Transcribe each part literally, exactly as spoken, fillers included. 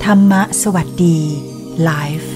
ธรรมะสวัสดีไลฟ์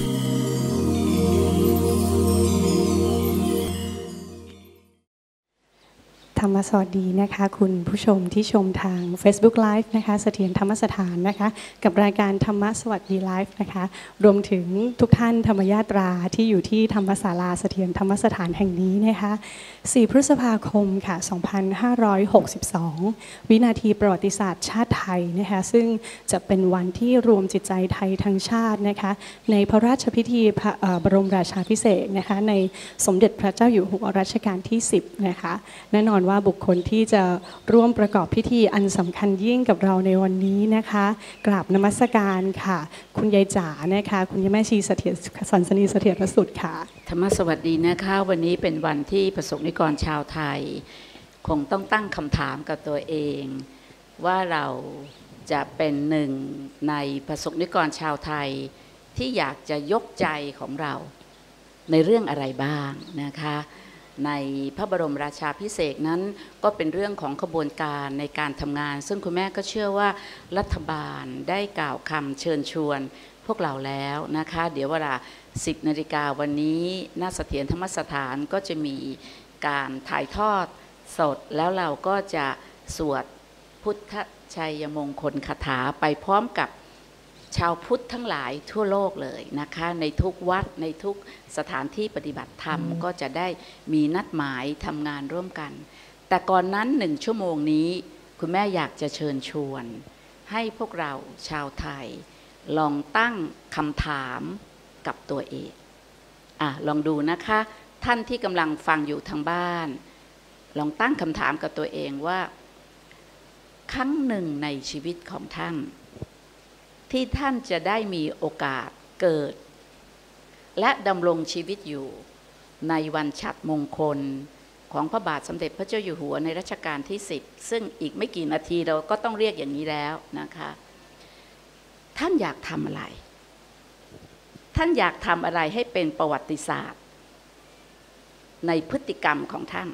ธรรมสวัสดีนะคะคุณผู้ชมที่ชมทาง Facebook Live นะคะเสถียรธรรมสถานนะคะกับรายการธรรมสวัสดีไลฟ์นะคะรวมถึงทุกท่านธรรมญาตราที่อยู่ที่ธรรมศาลาเสถียรธรรมสถานแห่งนี้นะคะสี่พฤษภาคมค่ะสองพันห้าร้อยหกสิบสองวินาทีประวัติศาสตร์ชาติไทยนะคะซึ่งจะเป็นวันที่รวมจิตใจไทยทั้งชาตินะคะในพระราชพิธีบรมราชาภิเษกนะคะในสมเด็จพระเจ้าอยู่หัวรัชกาลที่สิบนะคะแน่นอนว่าบุคคลที่จะร่วมประกอบพิธีอันสำคัญยิ่งกับเราในวันนี้นะคะกราบนมัสการค่ะคุณยายจ๋านะคะคุณยายแม่ชีเสถียรสันสนีเสถียรสุดค่ะธรรมสวัสดีนะคะวันนี้เป็นวันที่ประสบนิกรชาวไทยคงต้องตั้งคำถามกับตัวเองว่าเราจะเป็นหนึ่งในประสบนิกรชาวไทยที่อยากจะยกใจของเราในเรื่องอะไรบ้างนะคะในพระบรมราชาภิเษกนั้นก็เป็นเรื่องของขบวนการในการทำงานซึ่งคุณแม่ก็เชื่อว่ารัฐบาลได้กล่าวคำเชิญชวนพวกเราแล้วนะคะเดี๋ยวเวลาสิบนาฬิกาวันนี้ณเสถียรธรรมสถานก็จะมีการถ่ายทอดสดแล้วเราก็จะสวดพุทธชัยมงคลคาถาไปพร้อมกับชาวพุทธทั้งหลายทั่วโลกเลยนะคะในทุกวัดในทุกสถานที่ปฏิบัติธรรมก็จะได้มีนัดหมายทำงานร่วมกันแต่ก่อนนั้นหนึ่งชั่วโมงนี้คุณแม่อยากจะเชิญชวนให้พวกเราชาวไทยลองตั้งคำถามกับตัวเองอ่ะลองดูนะคะท่านที่กำลังฟังอยู่ทางบ้านลองตั้งคำถามกับตัวเองว่าครั้งหนึ่งในชีวิตของท่านที่ท่านจะได้มีโอกาสเกิดและดำรงชีวิตอยู่ในวันฉัตรมงคลของพระบาทสมเด็จพระเจ้าอยู่หัวในรัชกาลที่สิบซึ่งอีกไม่กี่นาทีเราก็ต้องเรียกอย่างนี้แล้วนะคะท่านอยากทำอะไรท่านอยากทำอะไรให้เป็นประวัติศาสตร์ในพฤติกรรมของท่าน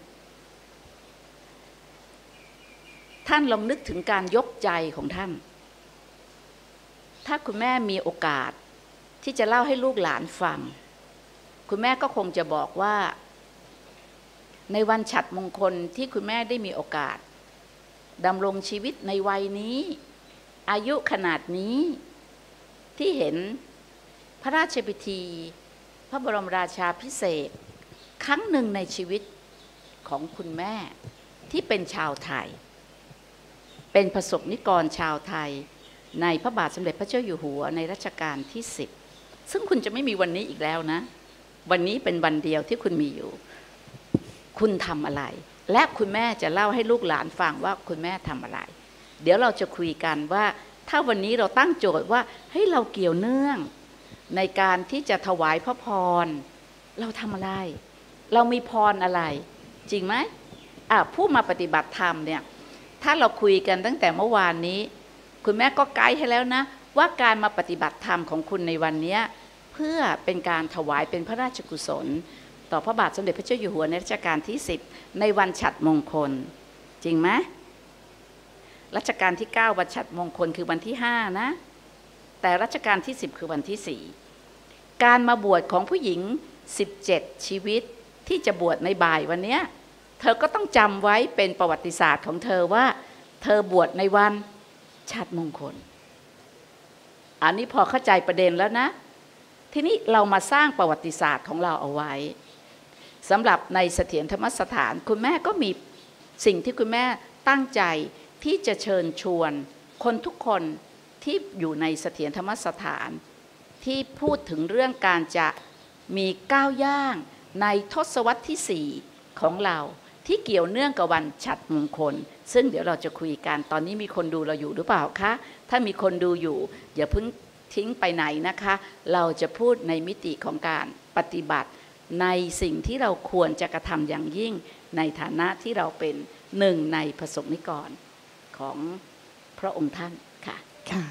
ท่านลองนึกถึงการยกใจของท่านถ้าคุณแม่มีโอกาสที่จะเล่าให้ลูกหลานฟังคุณแม่ก็คงจะบอกว่าในวันฉัตรมงคลที่คุณแม่ได้มีโอกาสดำรงชีวิตในวัยนี้อายุขนาดนี้ที่เห็นพระราชพิธีพระบรมราชาภิเษกครั้งหนึ่งในชีวิตของคุณแม่ที่เป็นชาวไทยเป็นประสบนิกรชาวไทยในพระบาทสมเด็จพระเจ้าอยู่หัวในรัชกาลที่สิบซึ่งคุณจะไม่มีวันนี้อีกแล้วนะวันนี้เป็นวันเดียวที่คุณมีอยู่คุณทำอะไรและคุณแม่จะเล่าให้ลูกหลานฟังว่าคุณแม่ทำอะไรเดี๋ยวเราจะคุยกันว่าถ้าวันนี้เราตั้งโจทย์ว่าให้เราเกี่ยวเนื่องในการที่จะถวายพระพรเราทำอะไรเรามีพรอะไรจริงไหมอ่ะผู้มาปฏิบัติธรรมเนี่ยถ้าเราคุยกันตั้งแต่เมื่อวานนี้คุณแม่ก็ไกด์ให้แล้วนะว่าการมาปฏิบัติธรรมของคุณในวันนี้เพื่อเป็นการถวายเป็นพระราชกุศลต่อพระบาทสมเด็จพระเจ้าอยู่หัวในรัชกาลที่สิบในวันฉัตรมงคลจริงไหมรัชกาลที่เก้าวันฉัตรมงคลคือวันที่ห้านะแต่รัชกาลที่สิบคือวันที่สี่การมาบวชของผู้หญิงสิบเจ็ดชีวิตที่จะบวชในบ่ายวันนี้เธอก็ต้องจำไว้เป็นประวัติศาสตร์ของเธอว่าเธอบวชในวันฉัตรมงคลอันนี้พอเข้าใจประเด็นแล้วนะทีนี้เรามาสร้างประวัติศาสตร์ของเราเอาไว้สำหรับในเสถียรธรรมสถานคุณแม่ก็มีสิ่งที่คุณแม่ตั้งใจที่จะเชิญชวนคนทุกคนที่อยู่ในเสถียรธรรมสถานที่พูดถึงเรื่องการจะมีก้าวย่างในทศวรรษที่สี่ของเราที่เกี่ยวเนื่องกับวันฉัตรมงคลซึ่งเดี๋ยวเราจะคุยกันตอนนี้มีคนดูเราอยู่หรือเปล่าคะถ้ามีคนดูอยู่อย่าเพิ่งทิ้งไปไหนนะคะเราจะพูดในมิติของการปฏิบัติในสิ่งที่เราควรจะกระทำอย่างยิ่งในฐานะที่เราเป็นหนึ่งในประสบนิกรของพระองค์ท่านค่ะค่ะ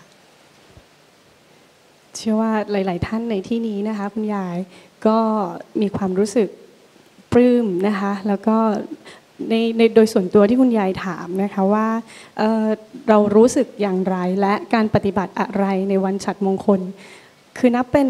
เชื่อว่าหลายๆท่านในที่นี้นะคะคุณยายก็มีความรู้สึกปลื้มนะคะแล้วก็ในในโดยส่วนตัวที่คุณยายถามนะคะว่า เอ่อ เรารู้สึกอย่างไรและการปฏิบัติอะไรในวันฉัตรมงคลคือนับเป็น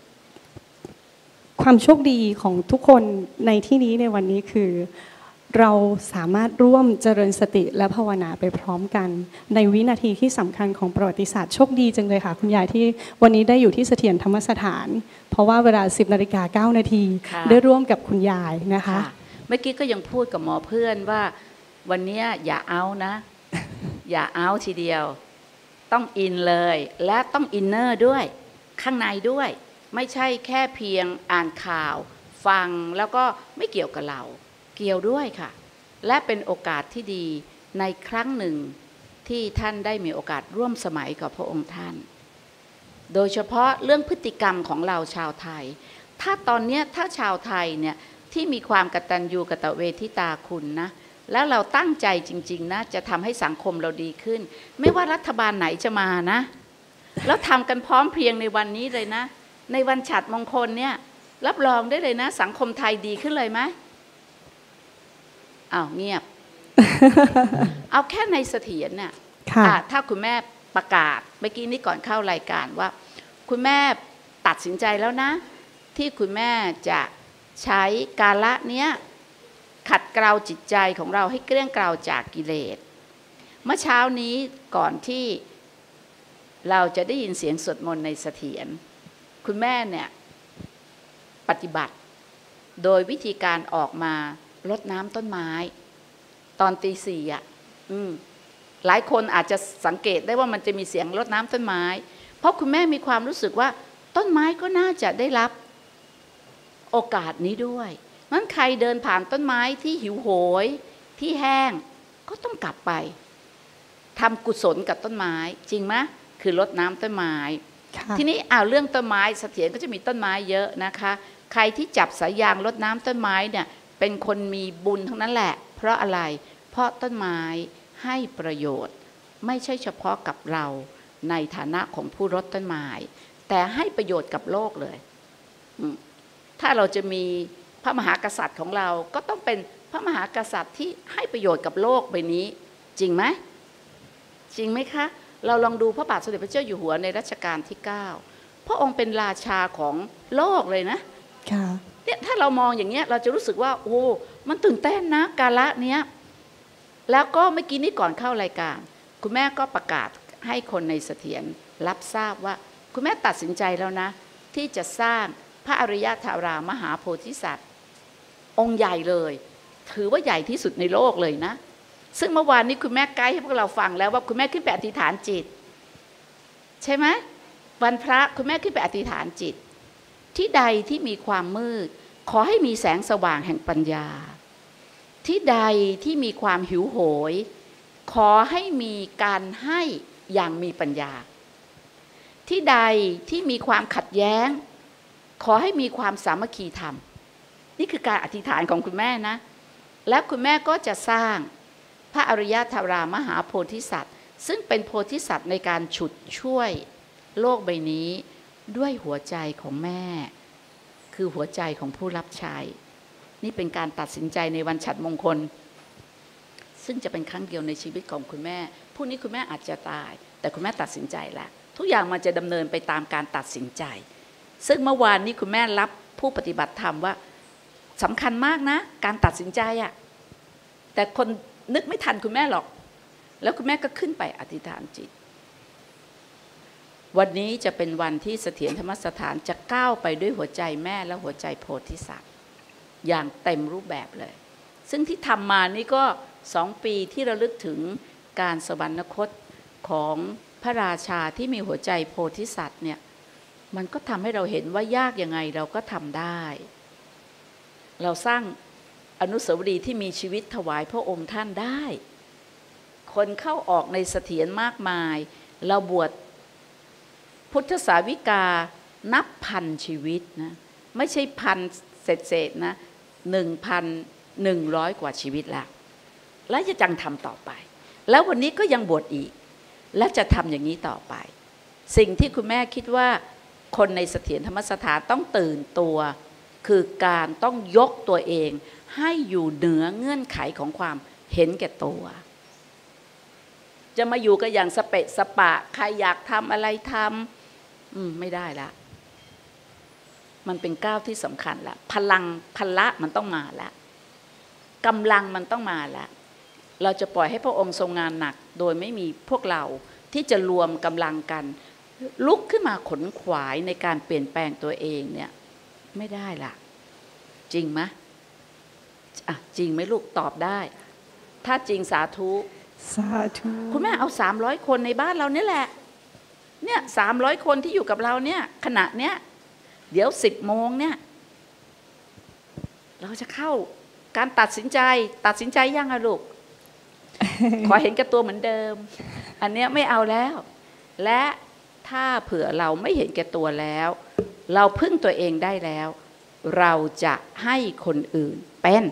ความโชคดีของทุกคนในที่นี้ในวันนี้คือเราสามารถร่วมเจริญสติและภาวนาไปพร้อมกันในวินาทีที่สำคัญของประวัติศาสตร์โชคดีจังเลยค่ะคุณยายที่วันนี้ได้อยู่ที่เสถียรธรรมสถานเพราะว่าเวลา สิบนาฬิกาเก้านาทีได้ร่วมกับคุณยายนะคะเมื่อกี้ก็ยังพูดกับหมอเพื่อนว่าวันนี้อย่าเอานะ อย่าเอาทีเดียวต้องอินเลยและต้องอินเนอร์ด้วยข้างในด้วยไม่ใช่แค่เพียงอ่านข่าวฟังแล้วก็ไม่เกี่ยวกับเราเกี่ยวด้วยค่ะและเป็นโอกาสที่ดีในครั้งหนึ่งที่ท่านได้มีโอกาสร่วมสมัยกับพระองค์ท่านโดยเฉพาะเรื่องพฤติกรรมของเราชาวไทยถ้าตอนนี้ถ้าชาวไทยเนี่ยที่มีความกตัญญูกตเวทิตาคุณนะแล้วเราตั้งใจจริงๆนะจะทำให้สังคมเราดีขึ้นไม่ว่ารัฐบาลไหนจะมานะแล้วทำกันพร้อมเพรียงในวันนี้เลยนะในวันฉัตรมงคลเนี่ยรับรองได้เลยนะสังคมไทยดีขึ้นเลยไหมอ้าวเงียบ เอาแค่ในเสถียรเนี่ยถ้าคุณแม่ประกาศเมื่อกี้นี้ก่อนเข้ารายการว่าคุณแม่ตัดสินใจแล้วนะที่คุณแม่จะใช้กาละเนี้ยขัดเกลาจิตใจของเราให้เกลี้ยงเกลาจากกิเลสเมื่อเช้านี้ก่อนที่เราจะได้ยินเสียงสวดมนต์ในเสถียรคุณแม่เนี่ยปฏิบัติโดยวิธีการออกมารดน้ำต้นไม้ตอนตีสี่อ่ะหลายคนอาจจะสังเกตได้ว่ามันจะมีเสียงรดน้ำต้นไม้เพราะคุณแม่มีความรู้สึกว่าต้นไม้ก็น่าจะได้รับโอกาสนี้ด้วยงั้นใครเดินผ่านต้นไม้ที่หิวโหยที่แห้งก็ต้องกลับไปทำกุศลกับต้นไม้จริงไหมคือรดน้ำต้นไม้ทีนี้อ้าวเรื่องต้นไม้เสถียรก็จะมีต้นไม้เยอะนะคะใครที่จับสายยางรดน้ำต้นไม้เนี่ยเป็นคนมีบุญทั้งนั้นแหละเพราะอะไรเพราะต้นไม้ให้ประโยชน์ไม่ใช่เฉพาะกับเราในฐานะของผู้รดต้นไม้แต่ให้ประโยชน์กับโลกเลยถ้าเราจะมีพระมหากษัตริย์ของเราก็ต้องเป็นพระมหากษัตริย์ที่ให้ประโยชน์กับโลกใบนี้จริงไหมจริงไหมคะเราลองดูพระบาทสมเด็จพระเจ้าอยู่หัวในรัชกาลที่เก้าพระองค์เป็นราชาของโลกเลยนะเนี่ยถ้าเรามองอย่างเงี้ยเราจะรู้สึกว่าโอ้มันตื่นเต้นนะกาละเนี้ยแล้วก็เมื่อกี้นี้ก่อนเข้ารายการคุณแม่ก็ประกาศให้คนในเสถียรรับทราบว่าคุณแม่ตัดสินใจแล้วนะที่จะสร้างพระอริยธารามหาโพธิสัตว์องค์ใหญ่เลยถือว่าใหญ่ที่สุดในโลกเลยนะซึ่งเมื่อวานนี้คุณแม่ไกด์ให้พวกเราฟังแล้วว่าคุณแม่ขึ้นไปอธิษฐานจิตใช่ไหมวันพระคุณแม่ขึ้นไปอธิษฐานจิตที่ใดที่มีความมืดขอให้มีแสงสว่างแห่งปัญญาที่ใดที่มีความหิวโหยขอให้มีการให้อย่างมีปัญญาที่ใดที่มีความขัดแย้งขอให้มีความสามัคคีธรรมนี่คือการอธิษฐานของคุณแม่นะและคุณแม่ก็จะสร้างพระอริยธารามหาโพธิสัตว์ซึ่งเป็นโพธิสัตว์ในการฉุดช่วยโลกใบนี้ด้วยหัวใจของแม่คือหัวใจของผู้รับใช้นี่เป็นการตัดสินใจในวันฉัตรมงคลซึ่งจะเป็นครั้งเดียวในชีวิตของคุณแม่พรุ่งนี้คุณแม่อาจจะตายแต่คุณแม่ตัดสินใจแล้วทุกอย่างมันจะดำเนินไปตามการตัดสินใจซึ่งเมื่อวานนี้คุณแม่รับผู้ปฏิบัติธรรมว่าสำคัญมากนะการตัดสินใจอะแต่คนนึกไม่ทันคุณแม่หรอกแล้วคุณแม่ก็ขึ้นไปอธิษฐานจิตวันนี้จะเป็นวันที่เสถียรธรรมสถานจะก้าวไปด้วยหัวใจแม่และหัวใจโพธิสัตว์อย่างเต็มรูปแบบเลยซึ่งที่ทำมานี่ก็สองปีที่ระลึกถึงการสวรรคตของพระราชาที่มีหัวใจโพธิสัตว์เนี่ยมันก็ทำให้เราเห็นว่ายากยังไงเราก็ทำได้เราสร้างอนุสาวรีย์ที่มีชีวิตถวายพระองค์ท่านได้คนเข้าออกในเสถียรมากมายเราบวชพุทธสาวิกานับพันชีวิตนะไม่ใช่พันเศษๆนะหนึ่งพันหนึ่งร้อยกว่าชีวิตแล้วและจะจังทำต่อไปแล้ววันนี้ก็ยังบวชอีกและจะทำอย่างนี้ต่อไปสิ่งที่คุณแม่คิดว่าคนในเสถียรธรรมสถานต้องตื่นตัวคือการต้องยกตัวเองให้อยู่เหนือเงื่อนไขของความเห็นแก่ตัวจะมาอยู่กันอย่างสเปะสปะใครอยากทำอะไรทำอืมไม่ได้ละมันเป็นก้าวที่สำคัญละพลังพละมันต้องมาแล้วกำลังมันต้องมาแล้วเราจะปล่อยให้พระองค์ทรงงานหนักโดยไม่มีพวกเราที่จะรวมกำลังกันลุกขึ้นมาขนขวายในการเปลี่ยนแปลงตัวเองเนี่ยไม่ได้ละจริงไหมอ่ะจริงไหมลูกตอบได้ถ้าจริงสาธุสาธุคุณแม่เอาสามร้อยคนในบ้านเรานี่แหละเนี่ยสามร้อยคนที่อยู่กับเราเนี่ยขณะเนี้ยเดี๋ยวสิบโมงเนี่ยเราจะเข้าการตัดสินใจตัดสินใจยังอะลูก ขอเห็นแก่ตัวเหมือนเดิมอันเนี้ยไม่เอาแล้วและถ้าเผื่อเราไม่เห็นแก่ตัวแล้วเราพึ่งตัวเองได้แล้วเราจะให้คนอื่นเป็น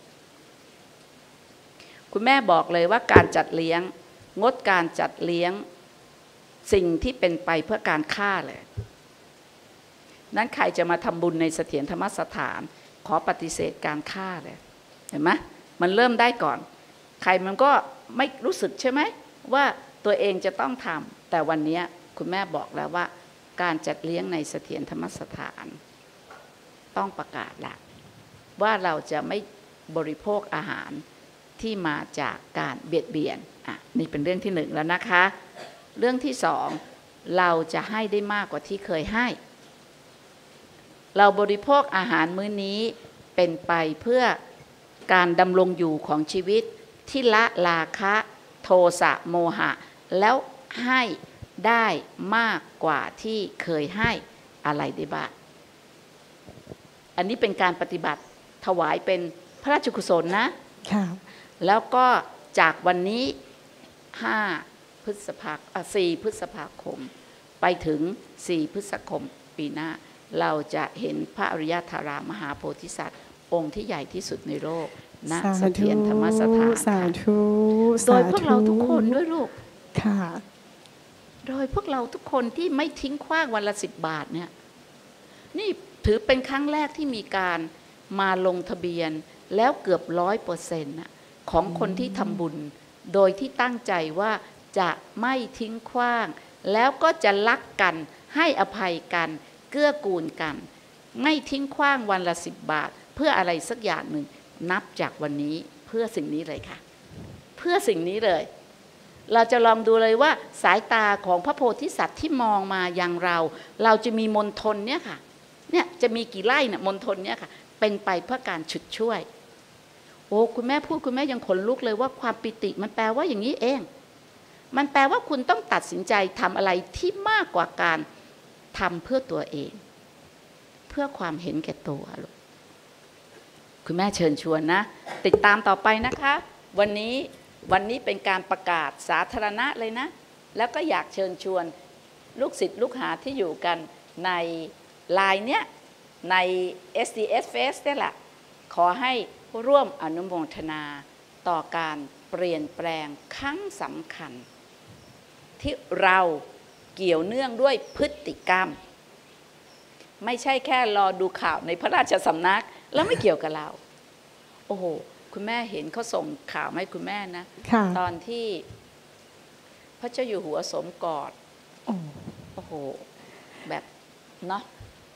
คุณแม่บอกเลยว่าการจัดเลี้ยงงดการจัดเลี้ยงสิ่งที่เป็นไปเพื่อการฆ่าเลยนั้นใครจะมาทำบุญในเสถียรธรรมสถานขอปฏิเสธการฆ่าเลยเห็นไหมมันเริ่มได้ก่อนใครมันก็ไม่รู้สึกใช่ไหมว่าตัวเองจะต้องทำแต่วันนี้คุณแม่บอกแล้วว่าการจัดเลี้ยงในเสถียรธรรมสถานต้องประกาศละว่าเราจะไม่บริโภคอาหารที่มาจากการเบียดเบียนอ่ะนี่เป็นเรื่องที่หนึ่งแล้วนะคะเรื่องที่สองเราจะให้ได้มากกว่าที่เคยให้เราบริโภคอาหารมื้อนี้เป็นไปเพื่อการดำรงอยู่ของชีวิตที่ละราคะโทสะโมหะแล้วให้ได้มากกว่าที่เคยให้อะไรได้บ้างอันนี้เป็นการปฏิบัติถวายเป็นพระราชกุศลนะค่ะแล้วก็จากวันนี้ห้าพฤษภาคมสี่พฤษภาคมไปถึงสี่พฤษภาคมปีหน้าเราจะเห็นพระอริยธารามหาโพธิสัตว์องค์ที่ใหญ่ที่สุดในโลกณเสถียรธรรมสถานค่ะโดยพวกเราทุกคนด้วยลูกค่ะโดยพวกเราทุกคนที่ไม่ทิ้งขว้างวันละสิบบาทเนี่ยนี่ถือเป็นครั้งแรกที่มีการมาลงทะเบียนแล้วเกือบร้อยเปอร์เซ็นต์ของคนที่ทำบุญโดยที่ตั้งใจว่าจะไม่ทิ้งขว้างแล้วก็จะรักกันให้อภัยกันเกื้อกูลกันไม่ทิ้งขว้างวันละสิบบาทเพื่ออะไรสักอย่างหนึ่งนับจากวันนี้เพื่อสิ่งนี้เลยค่ะเพื่อสิ่งนี้เลยเราจะลองดูเลยว่าสายตาของพระโพธิสัตว์ที่มองมาอย่างเราเราจะมีมณฑลเนี่ยค่ะเนี่ยจะมีกี่ไร่เนี่ยมณฑลเนี่ยค่ะเป็นไปเพื่อการฉุดช่วยโอ้คุณแม่พูดคุณแม่ยังขนลุกเลยว่าความปิติมันแปลว่าอย่างนี้เองมันแปลว่าคุณต้องตัดสินใจทำอะไรที่มากกว่าการทำเพื่อตัวเองเพื่อความเห็นแก่ตัวลูกคุณแม่เชิญชวนนะติดตามต่อไปนะคะวันนี้วันนี้เป็นการประกาศสาธารณะเลยนะแล้วก็อยากเชิญชวนลูกศิษย์ลูกหาที่อยู่กันในไลน์เนี้ยใน เอส ดี เอส Face นี่แหละขอให้ร่วมอนุโมทนาต่อการเปลี่ยนแปลงครั้งสำคัญที่เราเกี่ยวเนื่องด้วยพฤติกรรมไม่ใช่แค่รอดูข่าวในพระราชสำนักแล้วไม่เกี่ยวกับเราโอ้โหคุณแม่เห็นเขาส่งข่าวมาให้คุณแม่นะตอนที่พระเจ้าอยู่หัวสวมกอดโอ้โหแบบเนาะ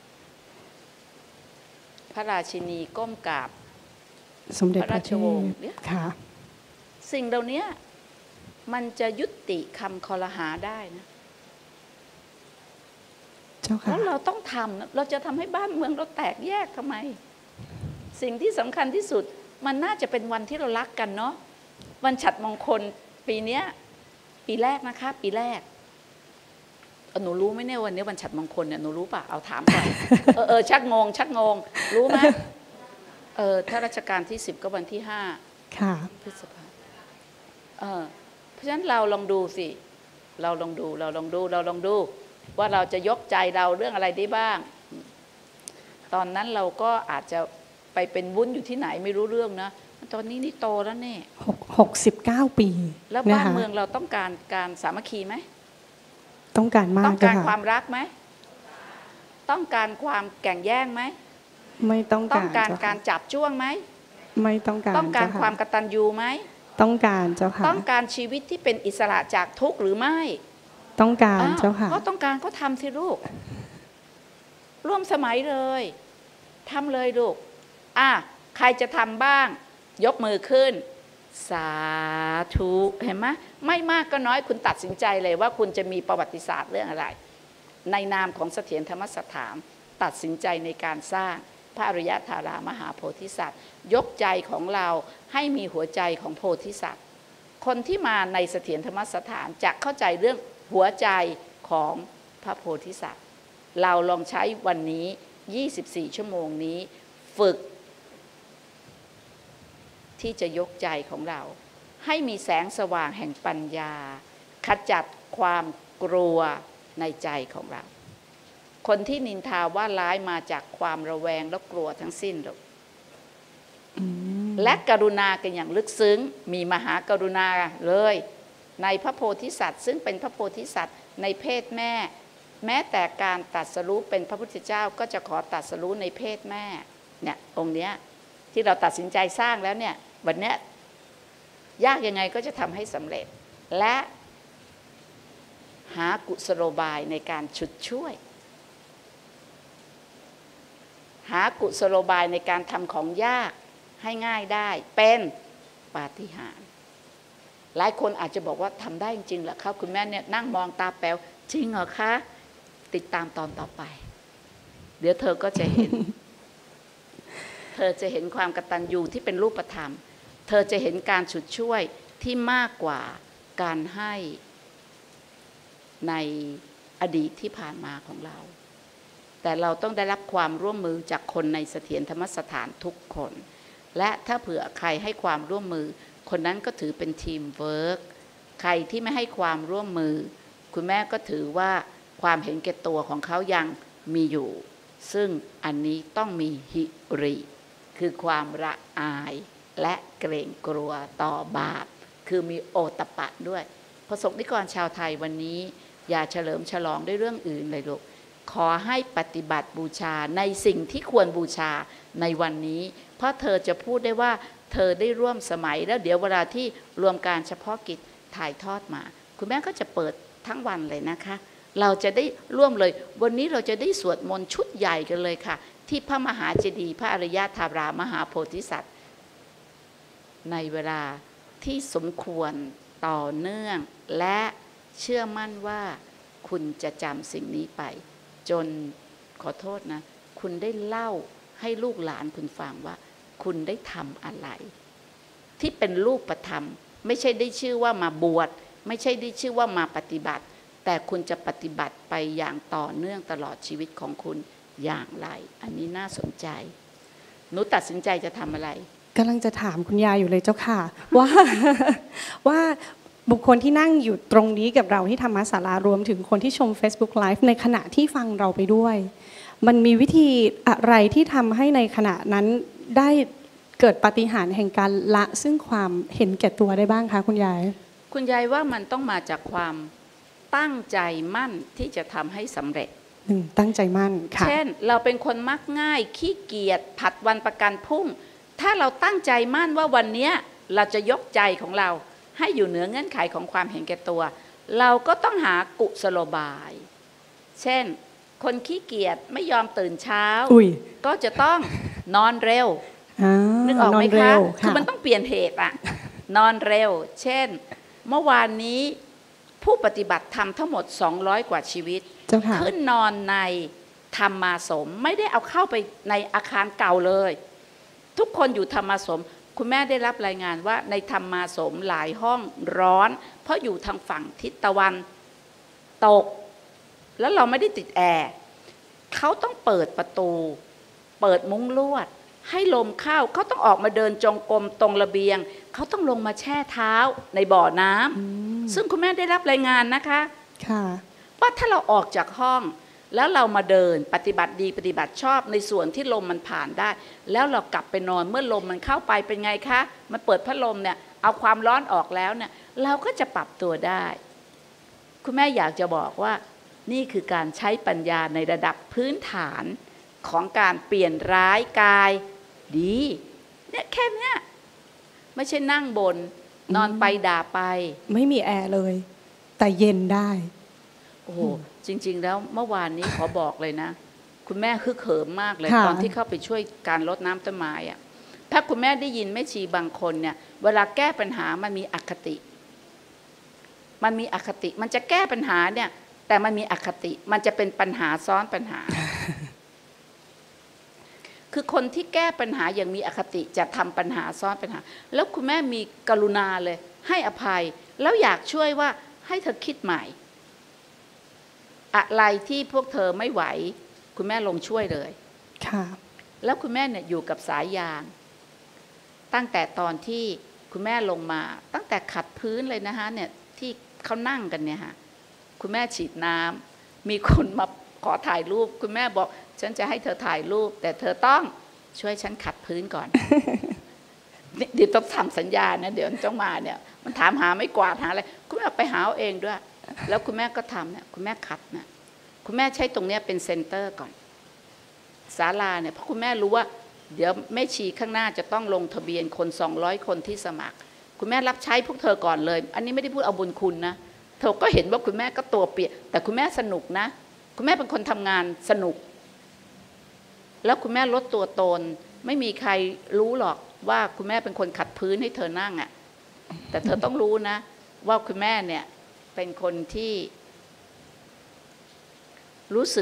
พระราชินีก้มกราบสมเด็จพระราชวงศ์เนี่ยสิ่งเหล่านี้มันจะยุติคำคอรหาได้นะแล้วเราต้องทำเราจะทำให้บ้านเมืองเราแตกแยกทำไมสิ่งที่สำคัญที่สุดมันน่าจะเป็นวันที่เรารักกันเนาะวันฉัตรมงคลปีนี้ปีแรกนะคะปีแรกหนูรู้ไหมเนี่ยวันนี้วันฉัตรมงคลเนี่ยหนูรู้ป่ะเอาถามก่อนเออเออชักงงชักงงรู้ไหมเออถ้ารัชกาลที่สิบก็วันที่ห้าค่ะพฤษภาเออเพราะฉะนั้นเราลองดูสิเราลองดูเราลองดูเราลองดูว่าเราจะยกใจเราเรื่องอะไรได้บ้างตอนนั้นเราก็อาจจะไปเป็นวุ้นอยู่ที่ไหนไม่รู้เรื่องนะตอนนี้นี่โตแล้วเนี่ยหกสิบเก้าปีแล้วบ้านเมืองเราต้องการการสามัคคีไหมต้องการมากต้องการความรักไหมต้องการความแก่งแย่งไหมไม่ต้องต้กาองรการเจ้ากาค่ะรจับจ้วงไหมไม่ต้องการต้องการเจ้ค่ะความกตัญญูไหมต้องการเจ้าค่ะต้องการชีวิตที่เป็นอิสระจากทุกข์หรือไม่ต้องการอ้าวเจ้าค่ะก็ต้องการก็ทำสิลูกร่วมสมัยเลยทำเลยลูกอ่ะใครจะทำบ้างยกมือขึ้นสาธุเห็นไหมไม่มากก็น้อยคุณตัดสินใจเลยว่าคุณจะมีประวัติศาสตร์เรื่องอะไรในนามของเสถียรธรรมสถานตัดสินใจในการสร้างพระอริยธารามหาโพธิสัตว์ยกใจของเราให้มีหัวใจของโพธิสัตว์คนที่มาในเสถียรธรรมสถานจะเข้าใจเรื่องหัวใจของพระโพธิสัตว์เราลองใช้วันนี้ยี่สิบสี่ชั่วโมงนี้ฝึกที่จะยกใจของเราให้มีแสงสว่างแห่งปัญญาขจัดความกลัวในใจของเราคนที่นินทาว่าร้ายมาจากความระแวงและกลัวทั้งสิ้นหรอกและกรุณากันอย่างลึกซึ้งมีมหากรุณาเลยในพระโพธิสัตว์ซึ่งเป็นพระโพธิสัตว์ในเพศแม่แม้แต่การตรัสรู้เป็นพระพุทธเจ้าก็จะขอตรัสรู้ในเพศแม่เนี่ยองค์เนี้ยที่เราตัดสินใจสร้างแล้วเนี่ยวันเนี้ยยากยังไงก็จะทำให้สำเร็จและหากุศโลบายในการฉุดช่วยหากุศโลบายในการทำของยากให้ง่ายได้เป็นปาฏิหาริย์หลายคนอาจจะบอกว่าทำได้จริงๆเหรอครับคุณแม่เนี่ยนั่งมองตาแป๋วจริงเหรอคะติดตามตอนต่อไปเดี๋ยวเธอก็จะเห็น เธอจะเห็นความกตัญญูที่เป็นรูปธรรมเธอจะเห็นการฉุดช่วยที่มากกว่าการให้ในอดีตที่ผ่านมาของเราแต่เราต้องได้รับความร่วมมือจากคนในเสถียรธรรมสถานทุกคนและถ้าเผื่อใครให้ความร่วมมือคนนั้นก็ถือเป็นทีมเวิร์คใครที่ไม่ให้ความร่วมมือคุณแม่ก็ถือว่าความเห็นแก่ตัวของเขายังมีอยู่ซึ่งอันนี้ต้องมีหิริคือความละอายและเกรงกลัวต่อบาปคือมีโอตปะด้วยพระสงฆ์นิกรชาวไทยวันนี้อย่าเฉลิมฉลองด้วยเรื่องอื่นเลยลูกขอให้ปฏิบัติบูชาในสิ่งที่ควรบูชาในวันนี้เพราะเธอจะพูดได้ว่าเธอได้ร่วมสมัยแล้วเดี๋ยวเวลาที่รวมการเฉพาะกิจถ่ายทอดมาคุณแม่ก็จะเปิดทั้งวันเลยนะคะเราจะได้ร่วมเลยวันนี้เราจะได้สวดมนต์ชุดใหญ่กันเลยค่ะที่พระมหาเจดีย์พระอริยธารามหาโพธิสัตว์ในเวลาที่สมควรต่อเนื่องและเชื่อมั่นว่าคุณจะจำสิ่งนี้ไปจนขอโทษนะคุณได้เล่าให้ลูกหลานคุณฟังว่าคุณได้ทำอะไรที่เป็นรูปธรรมไม่ใช่ได้ชื่อว่ามาบวชไม่ใช่ได้ชื่อว่ามาปฏิบัติแต่คุณจะปฏิบัติไปอย่างต่อเนื่องตลอดชีวิตของคุณอย่างไรอันนี้น่าสนใจหนูตัดสินใจจะทำอะไรกำลังจะถามคุณยายอยู่เลยเจ้าค่ะ ว่าว่าบุคคลที่นั่งอยู่ตรงนี้กับเราที่ธรรมศาลารวมถึงคนที่ชม Facebook Live ในขณะที่ฟังเราไปด้วยมันมีวิธีอะไรที่ทำให้ในขณะนั้นได้เกิดปาฏิหาริย์แห่งการละซึ่งความเห็นแก่ตัวได้บ้างคะคุณยายคุณยายว่ามันต้องมาจากความตั้งใจมั่นที่จะทำให้สำเร็จตั้งใจมั่นค่ะเช่นเราเป็นคนมักง่ายขี้เกียจผัดวันประกันพรุ่งถ้าเราตั้งใจมั่นว่าวันนี้เราจะยกใจของเราให้อยู่เหนือเงื่อนไขของความเห็นแก่ตัวเราก็ต้องหากุศโลบายเช่นคนขี้เกียจไม่ยอมตื่นเช้าก็จะต้องนอนเร็วนึกออกไหมคะคือมันต้องเปลี่ยนเหตุอะนอนเร็วเช่นเมื่อวานนี้ผู้ปฏิบัติธรรมทั้งหมดสองร้อยกว่าชีวิตขึ้นนอนในธรรมาสมไม่ได้เอาเข้าไปในอาคารเก่าเลยทุกคนอยู่ธรรมาสมคุณแม่ได้รับรายงานว่าในธรรมาสมหลายห้องร้อนเพราะอยู่ทางฝั่งทิศตะวันตกแล้วเราไม่ได้ติดแอร์เขาต้องเปิดประตูเปิดมุ้งลวดให้ลมเข้าเขาต้องออกมาเดินจงกรมตรงระเบียงเขาต้องลงมาแช่เท้าในบ่อน้ำซึ่งคุณแม่ได้รับรายงานนะคะว่าถ้าเราออกจากห้องแล้วเรามาเดินปฏิบัติดีปฏิบัติชอบในส่วนที่ลมมันผ่านได้แล้วเรากลับไปนอนเมื่อลมมันเข้าไปเป็นไงคะมันเปิดพัดลมเนี่ยเอาความร้อนออกแล้วเนี่ยเราก็จะปรับตัวได้คุณแม่อยากจะบอกว่านี่คือการใช้ปัญญาในระดับพื้นฐานของการเปลี่ยนร้ายกายดีเนี่ยแค่เนี้ยไม่ใช่นั่งบนนอนไปด่าไปไม่มีแอร์เลยแต่เย็นได้โอ้โหจริงๆแล้วเมื่อวานนี้ขอบอกเลยนะคุณแม่ฮึกเหิมมากเลยตอนที่เข้าไปช่วยการรดน้ำต้นไม้อะถ้าคุณแม่ได้ยินแม่ชีบางคนเนี่ยเวลาแก้ปัญหามันมีอคติมันมีอคติมันจะแก้ปัญหาเนี่ยแต่มันมีอคติมันจะเป็นปัญหาซ้อนปัญหา คือคนที่แก้ปัญหาอย่างมีอคติจะทำปัญหาซ้อนปัญหาแล้วคุณแม่มีกรุณาเลยให้อภัยแล้วอยากช่วยว่าให้เธอคิดใหม่อะไรที่พวกเธอไม่ไหวคุณแม่ลงช่วยเลยค่ะแล้วคุณแม่เนี่ยอยู่กับสายยางตั้งแต่ตอนที่คุณแม่ลงมาตั้งแต่ขัดพื้นเลยนะคะเนี่ยที่เขานั่งกันเนี่ยค่ะคุณแม่ฉีดน้ำมีคนมาขอถ่ายรูปคุณแม่บอกฉันจะให้เธอถ่ายรูปแต่เธอต้องช่วยฉันขัดพื้นก่อน เดี๋ยวต้องทำสัญญานะเดี๋ยวจ้องมาเนี่ยมันถามหาไม่กวาดหาอะไรคุณแม่ไปหาเอาเองด้วยแล้วคุณแม่ก็ทำเนี่ยคุณแม่ขัดนะคุณแม่ใช้ตรงนี้เป็นเซ็นเตอร์ก่อนศาลาเนี่ยเพราะคุณแม่รู้ว่าเดี๋ยวแม่ชีข้างหน้าจะต้องลงทะเบียนคนสองร้อยคนที่สมัครคุณแม่รับใช้พวกเธอก่อนเลยอันนี้ไม่ได้พูดเอาบุญคุณนะเธอก็เห็นว่าคุณแม่ก็ตัวเปียกแต่คุณแม่สนุกนะคุณแม่เป็นคนทำงานสนุกแล้วคุณแม่ลดตัวตนไม่มีใครรู้หรอกว่าคุณแม่เป็นคนขัดพื้นให้เธอนั่งอ่ะแต่เธอต้องรู้นะว่าคุณแม่เนี่ยเป็นคนที่รู้สึก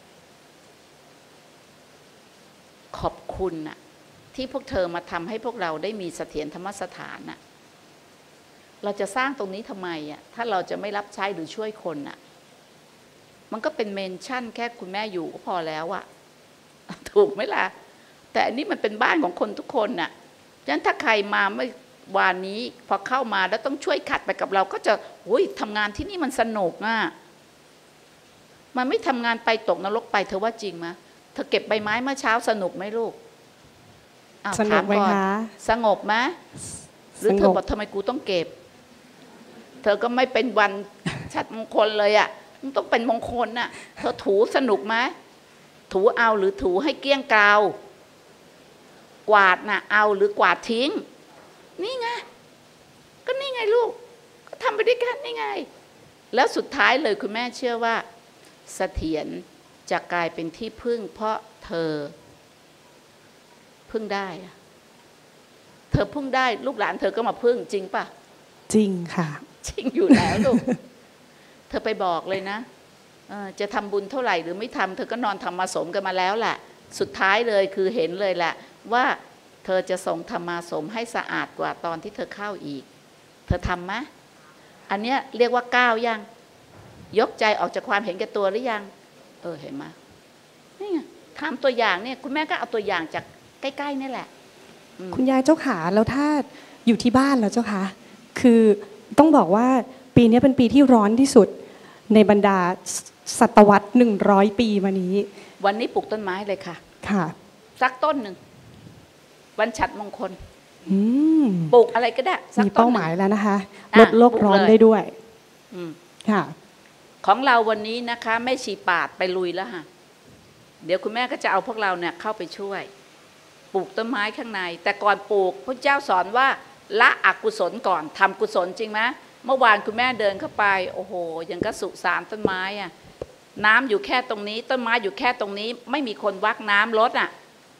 ขอบคุณน่ะที่พวกเธอมาทำให้พวกเราได้มีเสถียรธรรมสถานน่ะเราจะสร้างตรงนี้ทำไมอ่ะถ้าเราจะไม่รับใช้หรือช่วยคนน่ะมันก็เป็นเมนชั่นแค่คุณแม่อยู่ก็พอแล้วอ่ะถูกไหมล่ะแต่อันนี้มันเป็นบ้านของคนทุกคนน่ะฉะนั้นถ้าใครมาเมื่อวานนี้พอเข้ามาแล้วต้องช่วยขัดไปกับเราก็จะอุ้ยทำงานที่นี่มันสนุกอ่ะมันไม่ทำงานไปตกนรกไปเธอว่าจริงไหมเธอเก็บใบไม้เมื่อเช้าสนุกไหมลูกสนุกไหมคะสงบไหมหรือเธอบอกทำไมกูต้องเก็บเธอก็ไม่เป็นวันชัดมงคลเลยอ่ะมันต้องเป็นมงคลน่ะเธอถูสนุกไหมถูเอาหรือถูให้เกลี้ยงกาวกวาดน่ะเอาหรือกวาดทิ้งนี่ไงก็นี่ไงลูกก็ทำไปด้วยกันนี่ไงแล้วสุดท้ายเลยคุณแม่เชื่อว่าเสถียรจะกลายเป็นที่พึ่งเพราะเธอพึ่งได้เธอพึ่งได้ลูกหลานเธอก็มาพึ่งจริงป่ะจริงค่ะจริงอยู่แล้วลูกเธอไปบอกเลยนะจะทำบุญเท่าไหร่หรือไม่ทำเธอก็นอนทำมาสมกันมาแล้วแหละสุดท้ายเลยคือเห็นเลยแหละว่าเธอจะส่งธรรมาสมให้สะอาดกว่าตอนที่เธอเข้าอีกเธอทำไหมอันเนี้ยเรียกว่าก้าวยังยกใจออกจากความเห็นแก่ตัวหรือยังเออเห็นไหมนี่ไงทำตัวอย่างเนี่ยคุณแม่ก็เอาตัวอย่างจากใกล้ๆนี่แหละคุณยายเจ้าขาแล้วถ้าอยู่ที่บ้านแล้วเจ้าคะคือต้องบอกว่าปีนี้เป็นปีที่ร้อนที่สุดในบรรดาศตวรรษหนึ่งร้อยปีมานี้วันนี้ปลูกต้นไม้เลยค่ะค่ะสักต้นหนึ่งวันฉัตรมงคลปลูกอะไรก็ได้มีเป้าหมายแล้วนะคะลดโลกร้อนได้ด้วยค่ะของเราวันนี้นะคะแม่ชีปาดไปลุยแล้วค่ะเดี๋ยวคุณแม่ก็จะเอาพวกเราเนี่ยเข้าไปช่วยปลูกต้นไม้ข้างในแต่ก่อนปลูกพระเจ้าสอนว่าละอกุศลก่อนทำกุศลจริงไหมเมื่อวานคุณแม่เดินเข้าไปโอ้โหยังก็สุสานต้นไม้อะน้ำอยู่แค่ตรงนี้ต้นไม้อยู่แค่ตรงนี้ไม่มีคนวักน้ำลดอ่ะ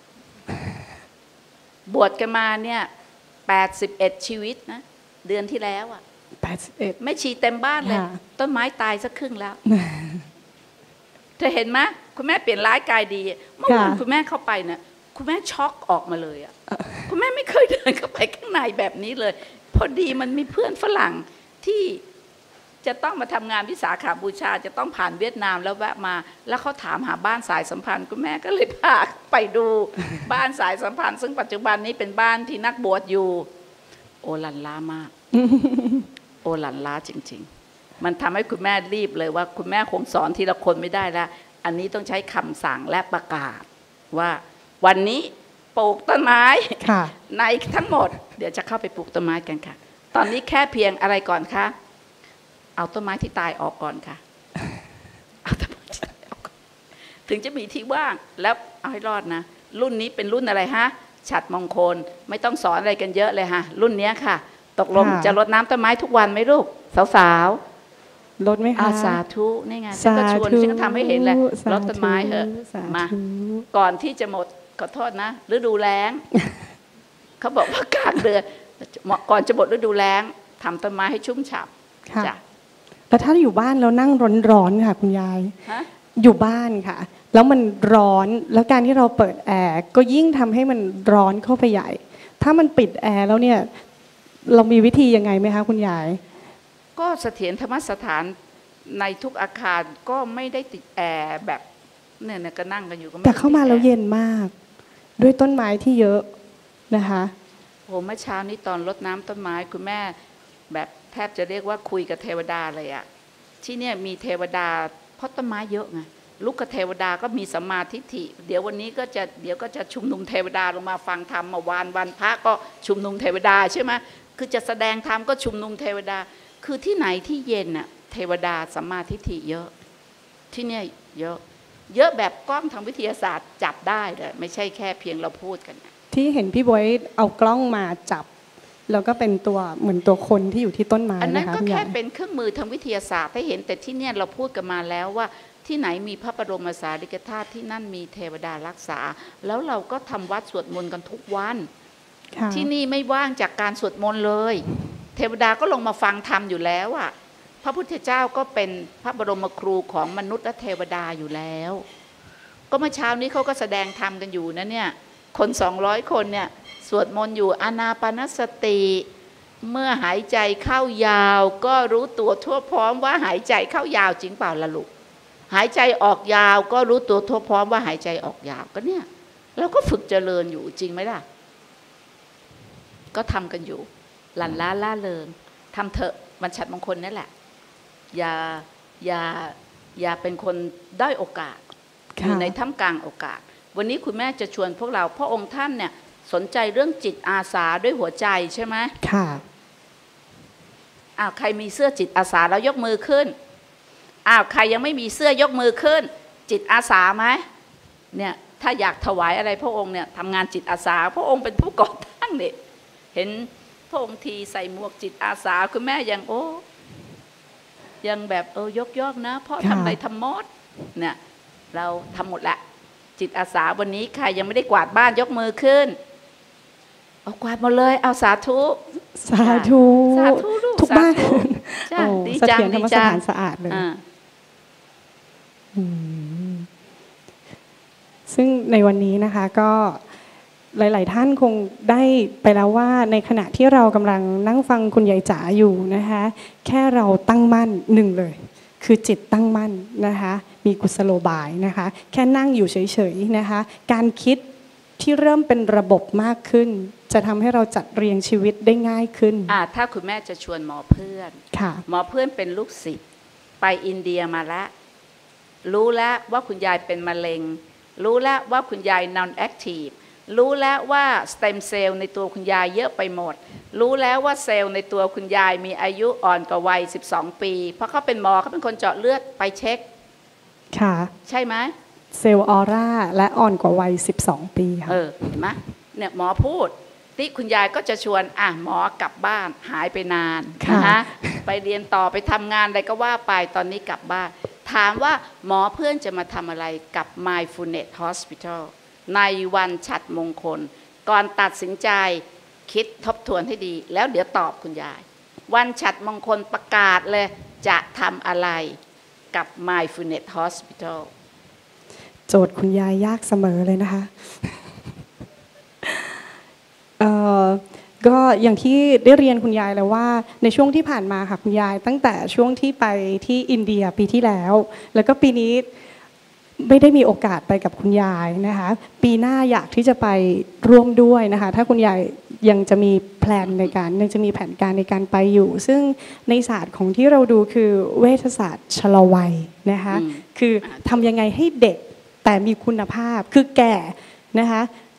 บวชกันมาเนี่ยแปดสิบเอ็ดชีวิตนะเดือนที่แล้วอ่ะแปดสิบเอ็ดไม่ชีเต็มบ้านเลยต้นไม้ตายสักครึ่งแล้วเธอเห็นไหมคุณแม่เปลี่ยนร้ายกายดีเมื่อวานคุณแม่เข้าไปเนี่ยคุณแม่ช็อกออกมาเลยอ่ะคุณแม่ไม่เคยเดินเข้าไปข้างในแบบนี้เลยพอดีมันมีเพื่อนฝรั่งที่จะต้องมาทำงานวิสาขบูชาจะต้องผ่านเวียดนามแล้วแวะมาแล้วเขาถามหาบ้านสายสัมพันธ์คุณแม่ก็เลยพาไปดูบ้านสายสัมพันธ์ซึ่งปัจจุบันนี้เป็นบ้านที่นักบวชอยู่โอลันล้ามากโอลันล้าจริงๆมันทำให้คุณแม่รีบเลยว่าคุณแม่คงสอนทีละคนไม่ได้แล้วอันนี้ต้องใช้คำสั่งและประกาศว่าวันนี้ปลูกต้นไม้ในทั้งหมดเดี๋ยวจะเข้าไปปลูกต้นไม้กันค่ะตอนนี้แค่เพียงอะไรก่อนคะเอาต้นไม้ที่ตายออกก่อนค่ะเอาต้นไม้ที่ตายออกก่อนถึงจะมีที่ว่างแล้วเอาให้รอดนะรุ่นนี้เป็นรุ่นอะไรฮะฉัตรมงคลไม่ต้องสอนอะไรกันเยอะเลยฮะรุ่นนี้ค่ะตกลงจะรดน้ำต้นไม้ทุกวันไหมลูกสาวๆรดไหมคะสาธุนี่ไงฉันก็ชวนฉันก็ทำให้เห็นแหละรดต้นไม้เหอะมาก่อนที่จะหมดขอโทษนะฤดูแล้ง เขาบอกว่ากลางเดือนก่อนจะหมดฤดูแล้งทำต้นไม้ให้ชุ่มฉ่ำจ้ะแล้วถ้าอยู่บ้านแล้วนั่งร้อนๆค่ะคุณยายอยู่บ้านค่ะแล้วมันร้อนแล้วการที่เราเปิดแอร์ก็ยิ่งทำให้มันร้อนเข้าไปใหญ่ถ้ามันปิดแอร์แล้วเนี่ยเรามีวิธียังไงไหมคะคุณยายก็เสถียรธรรมสถานในทุกอาคารก็ไม่ได้ติดแอร์แบบเนี่ยก็นั่งกันอยู่ก็ไม่แต่เข้ามาแล้วเย็นมากด้วยต้นไม้ที่เยอะนะคะโอ้เมื่อเช้านี้ตอนรดน้ำต้นไม้คุณแม่แบบแทบจะเรียกว่าคุยกับเทวดาเลยอะที่เนี่ยมีเทวดาเพราะต้นไม้เยอะไงลูกกับเทวดาก็มีสัมมาทิฏฐิเดี๋ยววันนี้ก็จะเดี๋ยวก็จะชุมนุมเทวดาลงมาฟังธรรมมาวานวันพระก็ชุมนุมเทวดาใช่ไหมคือจะแสดงธรรมก็ชุมนุมเทวดาคือที่ไหนที่เย็นน่ะเทวดาสัมมาทิฏฐิเยอะที่เนี่ยเยอะเยอะแบบกล้องทางวิทยาศาสตร์จับได้เลยไม่ใช่แค่เพียงเราพูดกันที่เห็นพี่บวยเอากล้องมาจับแล้วก็เป็นตัวเหมือนตัวคนที่อยู่ที่ต้นไม้นะคะอันนั้นก็แค่เป็นเครื่องมือทางวิทยาศาสตร์ให้เห็นแต่ที่เนี่ยเราพูดกันมาแล้วว่าที่ไหนมีพระบรมสารีริกธาตุที่นั่นมีเทวดารักษาแล้วเราก็ทำวัดสวดมนต์กันทุกวันที่นี่ไม่ว่างจากการสวดมนต์เลยเทวดาก็ลงมาฟังธรรมอยู่แล้วอ่ะพระพุทธเจ้าก็เป็นพระบรมครูของมนุษย์และเทวดาอยู่แล้วก็เมื่อเช้านี้เขาก็แสดงธรรมกันอยู่นะเนี่ยคนสองร้อยคนเนี่ยสวดมนต์อยู่อานาปานสติเมื่อหายใจเข้ายาวก็รู้ตัวทั่วพร้อมว่าหายใจเข้ายาวจริงเปล่าล่ะลูกหายใจออกยาวก็รู้ตัวทั่วพร้อมว่าหายใจออกยาวก็เนี่ยเราก็ฝึกเจริญอยู่จริงไหมล่ะก็ทำกันอยู่หลั่นล้าล่าเริงทำเถอะวันฉัตรมงคลนั่นแหละอย่าอย่าอย่าเป็นคนด้อยโอกาสอยู่ในท่ามกลางโอกาสวันนี้คุณแม่จะชวนพวกเราพระองค์ท่านเนี่ยสนใจเรื่องจิตอาสาด้วยหัวใจใช่ไหมค่ะอ้าวใครมีเสื้อจิตอาสาแล้วยกมือขึ้นอ้าวใครยังไม่มีเสื้อยกมือขึ้นจิตอาสาไหมเนี่ยถ้าอยากถวายอะไรพระองค์เนี่ยทำงานจิตอาสาพระองค์เป็นผู้ก่อตั้งเนี่ยเห็นพระองค์ทีใส่หมวกจิตอาสาคุณแม่ยังโอ้ยังแบบเออยกย่องนะเพราะทำอะไรทำหมดเนี่ยเราทำหมดแหละจิตอาสาวันนี้ใครยังไม่ได้กวาดบ้านยกมือขึ้นเอากวาดหมดเลยเอาสาธุสาธุสาธุทุกบ้านดีจังดีจังสะอาดเลยซึ่งในวันนี้นะคะก็หลายๆท่านคงได้ไปแล้วว่าในขณะที่เรากำลังนั่งฟังคุณยายจ๋าอยู่นะคะแค่เราตั้งมั่นหนึ่งเลยคือจิตตั้งมั่นนะคะมีกุศโลบายนะคะแค่นั่งอยู่เฉยๆนะคะการคิดที่เริ่มเป็นระบบมากขึ้นจะทำให้เราจัดเรียงชีวิตได้ง่ายขึ้นอ่าถ้าคุณแม่จะชวนหมอเพื่อนค่ะหมอเพื่อนเป็นลูกศิษย์ไปอินเดียมาแล้วรู้แล้วว่าคุณยายเป็นมะเร็งรู้แล้วว่าคุณยาย non active รู้แล้วว่าสเต็มเซลล์ในตัวคุณยายเยอะไปหมดรู้แล้วว่าเซลล์ในตัวคุณยายมีอายุอ่อนกว่าวัยสิบสองปีเพราะเขาเป็นหมอเขาเป็นคนเจาะเลือดไปเช็คค่ะใช่ไหมเซลล์ออร่าและอ่อนกว่าวัยสิบสองปีค่ะเออเห็นไหมเนี่ยหมอพูดที่คุณยายก็จะชวนอ่ะหมอกลับบ้านหายไปนานนะคะไปเรียนต่อไปทำงานอะไรก็ว่าไปตอนนี้กลับบ้านถามว่าหมอเพื่อนจะมาทำอะไรกับ Mindfulness Hospital ในวันฉัตรมงคลก่อนตัดสินใจคิดทบทวนให้ดีแล้วเดี๋ยวตอบคุณยายวันฉัตรมงคลประกาศเลยจะทำอะไรกับ Mindfulness Hospital โจทย์คุณยายยากเสมอเลยนะคะก็อย่างที่ได้เรียนคุณยายแล้วว่าในช่วงที่ผ่านมาค่ะคุณยายตั้งแต่ช่วงที่ไปที่อินเดียปีที่แล้วแล้วก็ปีนี้ไม่ได้มีโอกาสไปกับคุณยายนะคะปีหน้าอยากที่จะไปร่วมด้วยนะคะถ้าคุณยายยังจะมีแผนในการยังจะมีแผนการในการไปอยู่ซึ่งในศาสตร์ของที่เราดูคือเวชศาสตร์ชะลอวัยนะคะคือทำยังไงให้เด็กแต่มีคุณภาพคือแก่นะคะ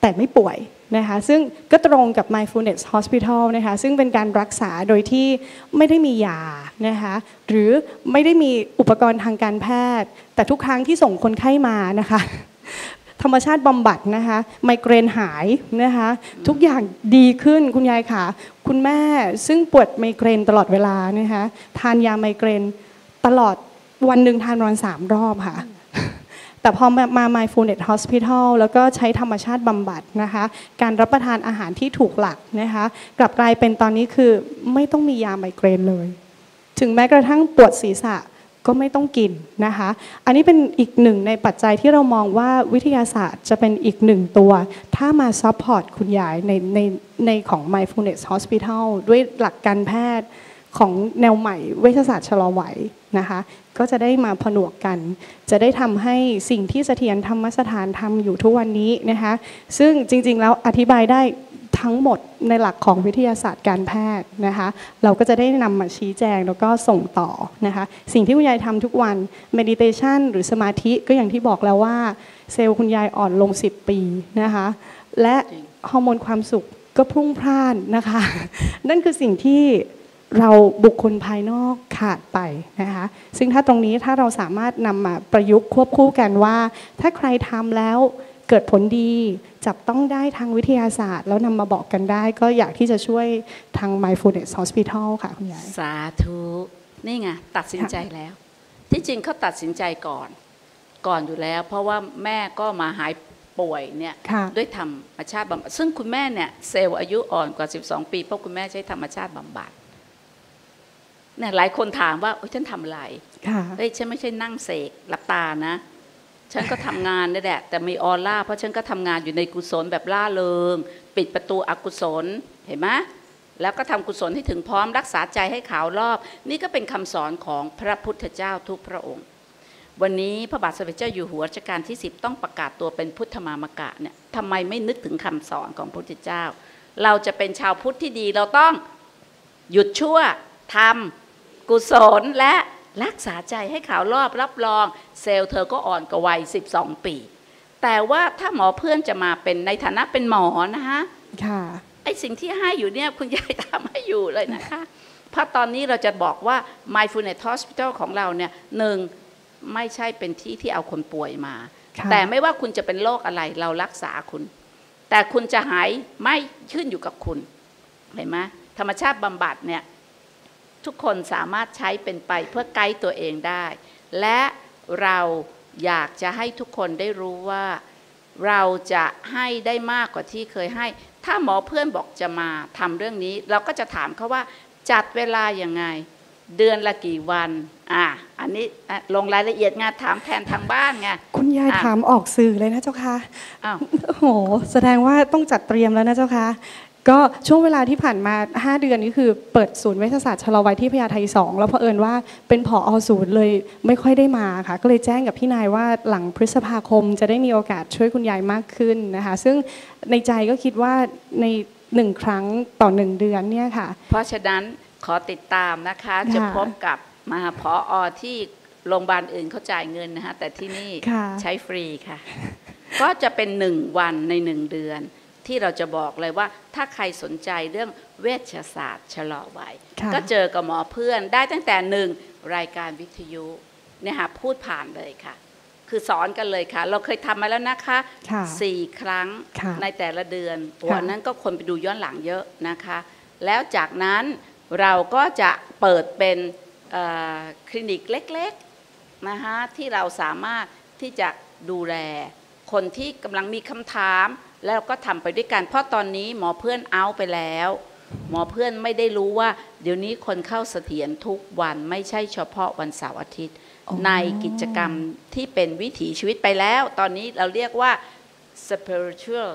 แต่ไม่ป่วยนะคะซึ่งก็ตรงกับ Mindfulness Hospital นะคะซึ่งเป็นการรักษาโดยที่ไม่ได้มียานะคะหรือไม่ได้มีอุปกรณ์ทางการแพทย์แต่ทุกครั้งที่ส่งคนไข้มานะคะธรรมชาติบำบัดนะคะไมเกรนหายนะคะทุกอย่างดีขึ้นคุณยายค่ะคุณแม่ซึ่งปวดไมเกรนตลอดเวลานะคะทานยาไมเกรนตลอดวันหนึ่งทานวันสามรอบค่ะแต่พอมา Mindfulness Hospital แล้วก็ใช้ธรรมชาติบำบัดนะคะการรับประทานอาหารที่ถูกหลักนะคะกลับกลายเป็นตอนนี้คือไม่ต้องมียาไมเกรนเลยถึงแม้กระทั่งปวดศีรษะก็ไม่ต้องกินนะคะอันนี้เป็นอีกหนึ่งในปัจจัยที่เรามองว่าวิทยาศาสตร์จะเป็นอีกหนึ่งตัวถ้ามาซัพพอร์ตคุณยายในในในของ Mindfulness Hospital ด้วยหลักการแพทย์ของแนวใหม่เวชศาสตร์ชะลอวัยนะคะก็จะได้มาผนวกกันจะได้ทำให้สิ่งที่เสถียรธรรมสถานทำอยู่ทุกวันนี้นะคะซึ่งจริงๆแล้วอธิบายได้ทั้งหมดในหลักของวิทยาศาสตร์การแพทย์นะคะเราก็จะได้นำมาชี้แจงแล้วก็ส่งต่อนะคะสิ่งที่คุณยายทำทุกวัน meditation หรือสมาธิก็อย่างที่บอกแล้วว่าเซลล์คุณยายอ่อนลงสิบปีนะคะและฮอร์โมนความสุขก็พรุ่งพล่านนะคะนั่นคือสิ่งที่เราบุคคลภายนอกขาดไปนะคะซึ่งถ้าตรงนี้ถ้าเราสามารถนำมาประยุกต์ควบคู่กันว่าถ้าใครทำแล้วเกิดผลดีจับต้องได้ทางวิทยาศาสตร์แล้วนำมาบอกกันได้ก็อยากที่จะช่วยทาง Mindfulness Hospital ค่ะคุณยายสาธุนี่ไงตัดสินใจแล้วที่จริงเขาตัดสินใจก่อนก่อนอยู่แล้วเพราะว่าแม่ก็มาหายป่วยเนี่ยด้วยธรรมชาติบำบัดซึ่งคุณแม่เนี่ยเซลล์อายุอ่อนกว่าสิบสองปีเพราะคุณแม่ใช้ธรรมชาติบำบัดเนี่ยหลายคนถามว่าโอ๊ยฉันทำอะไรเฮ้ยฉันไม่ใช่นั่งเสกหลับตานะฉันก็ทำงานนี่แหละแต่มีออร่าเพราะฉันก็ทำงานอยู่ในกุศลแบบล่าเริงปิดประตูอกุศลเห็นไหมแล้วก็ทำกุศลให้ถึงพร้อมรักษาใจให้ขาวรอบนี่ก็เป็นคำสอนของพระพุทธเจ้าทุกพระองค์วันนี้พระบาทสมเด็จเจ้าอยู่หัวรัชกาลที่สิบต้องประกาศตัวเป็นพุทธมามกะเนี่ยทำไมไม่นึกถึงคำสอนของพระพุทธเจ้าเราจะเป็นชาวพุทธที่ดีเราต้องหยุดชั่วทำกุศลและรักษาใจให้ขาวรอบรับรองเซลล์เธอก็อ่อนกว่าวัยสิบสองปีแต่ว่าถ้าหมอเพื่อนจะมาเป็นในฐานะเป็นหมอนะฮะค่ะไอสิ่งที่ให้อยู่เนี่ยคุณยายทำให้อยู่เลยนะคะเพราะตอนนี้เราจะบอกว่า Mindfulness Hospital ของเราเนี่ยหนึ่งไม่ใช่เป็นที่ที่เอาคนป่วยมาแต่ไม่ว่าคุณจะเป็นโรคอะไรเรารักษาคุณแต่คุณจะหายไม่ขึ้นอยู่กับคุณเห็นไหมธรรมชาติบำบัดเนี่ยทุกคนสามารถใช้เป็นไปเพื่อไกด์ตัวเองได้และเราอยากจะให้ทุกคนได้รู้ว่าเราจะให้ได้มากกว่าที่เคยให้ถ้าหมอเพื่อนบอกจะมาทำเรื่องนี้เราก็จะถามเขาว่าจัดเวลาอย่างไงเดือนละกี่วันอ่ะอันนี้ลงรายละเอียดงานถามแทนทางบ้านไงคุณยายถามออกสื่อเลยนะเจ้าค่ะอ้าวโอ้โหแสดงว่าต้องจัดเตรียมแล้วนะเจ้าค่ะก็ช่วงเวลาที่ผ่านมาห้าเดือนนี้คือเปิดศูนย์เวชศาสตร์ชะลอวัยที่พญาไทสองแล้วเผอิญว่าเป็นผอ.ศูนย์เลยไม่ค่อยได้มาค่ะก็เลยแจ้งกับพี่นายว่าหลังพฤษภาคมจะได้มีโอกาสช่วยคุณยายมากขึ้นนะคะซึ่งในใจก็คิดว่าในหนึ่งครั้งต่อหนึ่งเดือนเนี่ยค่ะเพราะฉะนั้นขอติดตามนะคะจะพบกับมาผอ.ที่โรงพยาบาลอื่นเขาจ่ายเงินนะคะแต่ที่นี่ใช้ฟรีค่ะก็จะเป็นหนึ่งวันในหนึ่งเดือนที่เราจะบอกเลยว่าถ้าใครสนใจเรื่องเวชศาสตร์ชะลอวัยก็เจอกับหมอเพื่อนได้ตั้งแต่หนึ่งรายการวิทยุเนี่ยค่ะพูดผ่านเลยค่ะคือสอนกันเลยค่ะเราเคยทำมาแล้วนะคะสี่ครั้งในแต่ละเดือนวันนั้นก็คนไปดูย้อนหลังเยอะนะคะแล้วจากนั้นเราก็จะเปิดเป็นคลินิกเล็กๆนะคะที่เราสามารถที่จะดูแลคนที่กำลังมีคำถามแล้วก็ทำไปด้วยกันเพราะตอนนี้หมอเพื่อนเอาไปแล้วหมอเพื่อนไม่ได้รู้ว่าเดี๋ยวนี้คนเข้าเสถียรทุกวันไม่ใช่เฉพาะวันเสาร์อาทิตย์ในกิจกรรมที่เป็นวิถีชีวิตไปแล้วตอนนี้เราเรียกว่า spiritual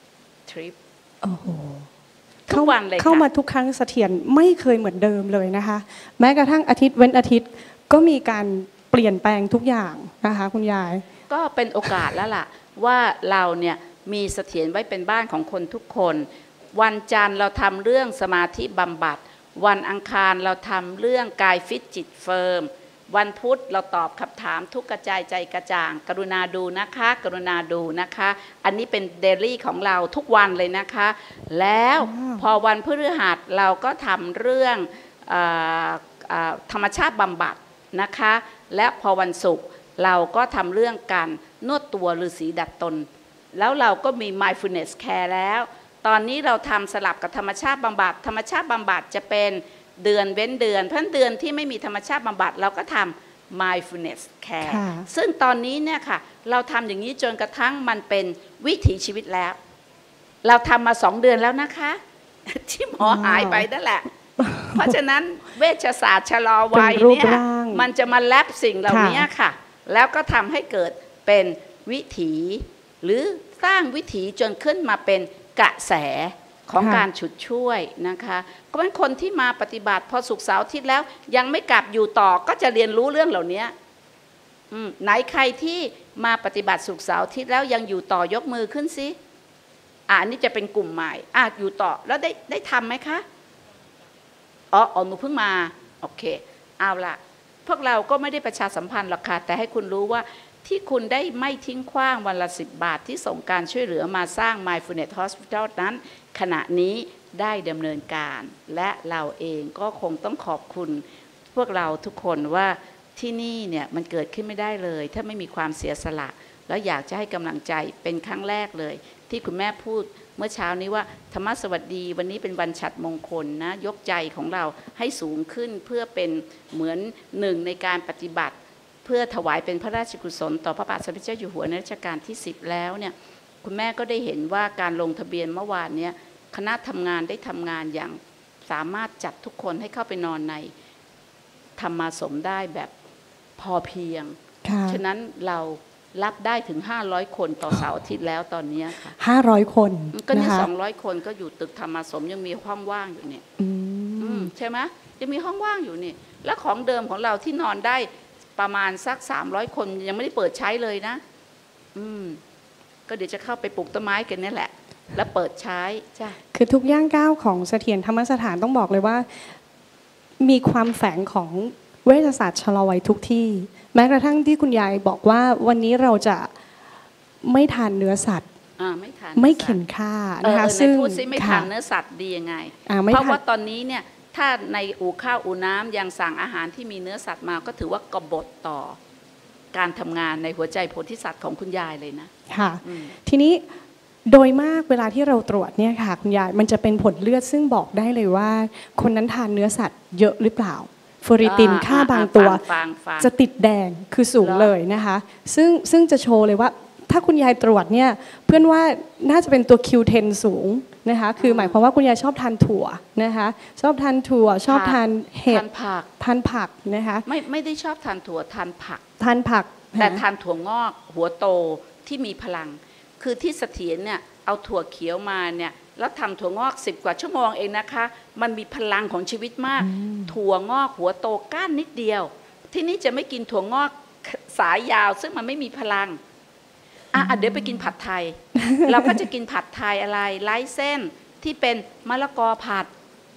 trip โอ้โหทุกวันเลยเข้ามาทุกครั้งเสถียรไม่เคยเหมือนเดิมเลยนะคะแม้กระทั่งอาทิตย์เว้นอาทิตย์ก็มีการเปลี่ยนแปลงทุกอย่างนะคะคุณยายก็เป็นโอกาสแล้วล่ะว่าเราเนี่ยมีเสถียรไว้เป็นบ้านของคนทุกคนวันจันทร์เราทำเรื่องสมาธิบำบัดวันอังคารเราทำเรื่องกายฟิตจิตเฟิร์มวันพุธเราตอบคำถามทุกกระจายใจกระจ่างกรุณาดูนะคะกรุณาดูนะคะอันนี้เป็นเดลี่ของเราทุกวันเลยนะคะแล้วพอวันพฤหัสเราก็ทำเรื่องเอ่อเอ่อธรรมชาติบำบัดนะคะและพอวันศุกร์เราก็ทำเรื่องการนวดตัวฤาษีดัดตนแล้วเราก็มี mindfulness care แล้วตอนนี้เราทำสลับกับธรรมชาติบำบัดธรรมชาติบำบัดจะเป็นเดือนเว้นเดือนเพราะเดือนที่ไม่มีธรรมชาติบำบัดเราก็ทำ mindfulness care ซึ่งตอนนี้เนี่ยค่ะเราทำอย่างนี้จนกระทั่งมันเป็นวิถีชีวิตแล้วเราทำมาสองเดือนแล้วนะคะที่หมอหายไปนั่นแหละเพราะฉะนั้นเวชศาสตร์ชะลอวัยเนี่ยมันจะมาแลบสิ่งเหล่านี้ค่ะแล้วก็ทำให้เกิดเป็นวิถีหรือสร้างวิถีจนขึ้นมาเป็นกระแสของการฉุดช่วยนะคะก็เป็นคนที่มาปฏิบัติพอศุกร์เสาร์อาทิตย์แล้วยังไม่กลับอยู่ต่อก็จะเรียนรู้เรื่องเหล่านี้ไหนใครที่มาปฏิบัติศุกร์เสาร์อาทิตย์แล้วยังอยู่ต่อยกมือขึ้นสิอ่านี่จะเป็นกลุ่มใหม่อ่ะอยู่ต่อแล้วได้ได้ทำไหมคะอ๋ออ๋อหนูเพิ่งมาโอเคเอาละพวกเราก็ไม่ได้ประชาสัมพันธ์หรอกค่ะแต่ให้คุณรู้ว่าที่คุณได้ไม่ทิ้งขว้างวันละสิบบาทที่ส่งการช่วยเหลือมาสร้าง Mindfulness Hospital นั้นขณะนี้ได้ดำเนินการและเราเองก็คงต้องขอบคุณพวกเราทุกคนว่าที่นี่เนี่ยมันเกิดขึ้นไม่ได้เลยถ้าไม่มีความเสียสละแล้วอยากจะให้กำลังใจเป็นครั้งแรกเลยที่คุณแม่พูดเมื่อเช้านี้ว่าธรรมสวัสดีวันนี้เป็นวันฉัตรมงคลนะยกใจของเราให้สูงขึ้นเพื่อเป็นเหมือนหนึ่งในการปฏิบัติเพื่อถวายเป็นพระราชกุศลต่อพระบาทสมเด็จเจ้าอยู่หัวในรัชกาลที่สิบแล้วเนี่ยคุณแม่ก็ได้เห็นว่าการลงทะเบียนเมื่อวานนี้คณะทำงานได้ทำงานอย่างสามารถจัดทุกคนให้เข้าไปนอนในธรรมาสมได้แบบพอเพียงฉะนั้นเรารับได้ถึงห้าร้อยคนต่อเสาร์อาทิตย์แล้วตอนนี้ค่ะห้าร้อยคนก็นี่สองร้อยคนก็อยู่ตึกธรรมาสมยังมีห้องว่างอยู่เนี่ยใช่ไหมยังมีห้องว่างอยู่นี่และของเดิมของเราที่นอนได้ประมาณสักสามร้อยคนยังไม่ได้เปิดใช้เลยนะอืมก็เดี๋ยวจะเข้าไปปลูกต้นไม้กันนี่แหละแล้วเปิดใช้จ้ะคือทุกย่างก้าวของเสถียรธรรมสถานต้องบอกเลยว่ามีความแฝงของเวชศาสตร์ชะลอวัยทุกที่แม้กระทั่งที่คุณยายบอกว่าวันนี้เราจะไม่ทานเนื้อสัตว์ไม่ทานไม่เข็นฆ่านะคะซึ่งพูดซิไม่ทานเนื้อสัตว์ดียังไงเพราะว่าตอนนี้เนี่ยถ้าในอู่ข้าวอู่น้ำยังสั่งอาหารที่มีเนื้อสัตว์มาก็ถือว่ากบฏต่อการทำงานในหัวใจโพธิสัตว์ของคุณยายเลยนะค่ะทีนี้โดยมากเวลาที่เราตรวจเนี่ยค่ะคุณยายมันจะเป็นผลเลือดซึ่งบอกได้เลยว่าคนนั้นทานเนื้อสัตว์เยอะหรือเปล่าฟอริตินค่าบางตัวจะติดแดงคือสูงเลยนะคะซึ่งซึ่งจะโชว์เลยว่าถ้าคุณยายตรวจเนี่ยเพื่อนว่าน่าจะเป็นตัว คิว เท็น สูงนะคะคือหมายความว่าคุณยายชอบทานถั่วนะคะชอบทานถั่วชอบทานเห็ดทานผักทานผักนะคะไม่ไม่ได้ชอบทานถั่วทานผักทานผักแต่ทานถั่วงอกหัวโตที่มีพลังคือที่เสถียรเนี่ยเอาถั่วเขียวมาเนี่ยแล้วทำถั่วงอกสิบกว่าชั่วโมงเองนะคะมันมีพลังของชีวิตมากถั่วงอกหัวโตก้านนิดเดียวที่นี่จะไม่กินถั่วงอกสายยาวซึ่งมันไม่มีพลังอ่ะเดี๋ยวไปกินผัดไทย เราก็จะกินผัดไทยอะไรไร้เส้นที่เป็นมะละกอผัด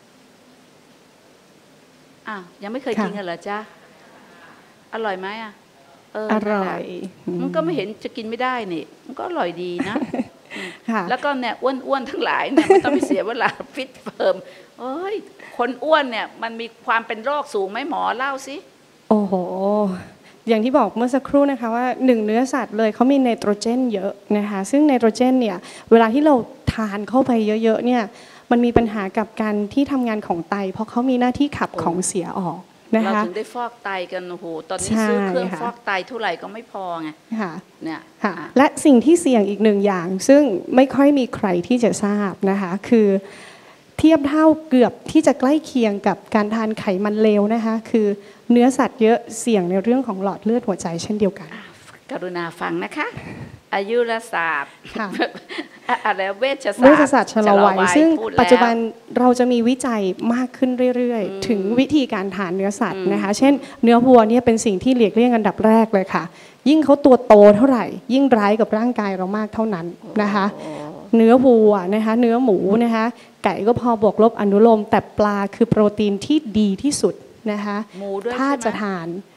อ้าวยังไม่เคยกินกันเหรอจ๊ะอร่อยไหมอ่ะเอออร่อยมันก็ไม่เห็นจะกินไม่ได้นี่มันก็อร่อยดีนะแล้วก็เนี่ยอ้วนๆทั้งหลายเนี่ยมันต้องไปเสียเวลาฟิตเฟิร์มเอ้ยคนอ้วนเนี่ยมันมีความเป็นโรคสูงไหมหมอเล่าสิโอ้โหอย่างที่บอกเมื่อสักครู่นะคะว่าหนึ่งเนื้อสัตว์เลยเขามีไนโตรเจนเยอะนะคะซึ่งไนโตรเจนเนี่ยเวลาที่เราทานเข้าไปเยอะๆเนี่ยมันมีปัญหากับการที่ทำงานของไตเพราะเขามีหน้าที่ขับของเสียออกเราถึงได้ฟอกไตกันโอ้โหตอนนี้ซื้อเครื่องฟอกไตเท่าไหร่ก็ไม่พอไงเนี่ยและสิ่งที่เสี่ยงอีกหนึ่งอย่างซึ่งไม่ค่อยมีใครที่จะทราบนะคะคือเทียบเท่าเกือบที่จะใกล้เคียงกับการทานไขมันเลวนะคะคือเนื้อสัตว์เยอะเสี่ยงในเรื่องของหลอดเลือดหัวใจเช่นเดียวกันกรุณาฟังนะคะอายุรศาสตร์อะไรเวชศาสตร์เวชศาสตร์ชะลอวัยซึ่งปัจจุบันเราจะมีวิจัยมากขึ้นเรื่อยๆถึงวิธีการทานเนื้อสัตว์นะคะเช่นเนื้อวัวเนี่ยเป็นสิ่งที่หลีกเลี่ยงอันดับแรกเลยค่ะยิ่งเขาตัวโตเท่าไหร่ยิ่งร้ายกับร่างกายเรามากเท่านั้นนะคะเนื้อวัวนะคะเนื้อหมูนะคะไก่ก็พอบวกลบอนุโลมแต่ปลาคือโปรตีนที่ดีที่สุดนะคะถ้าจะทาน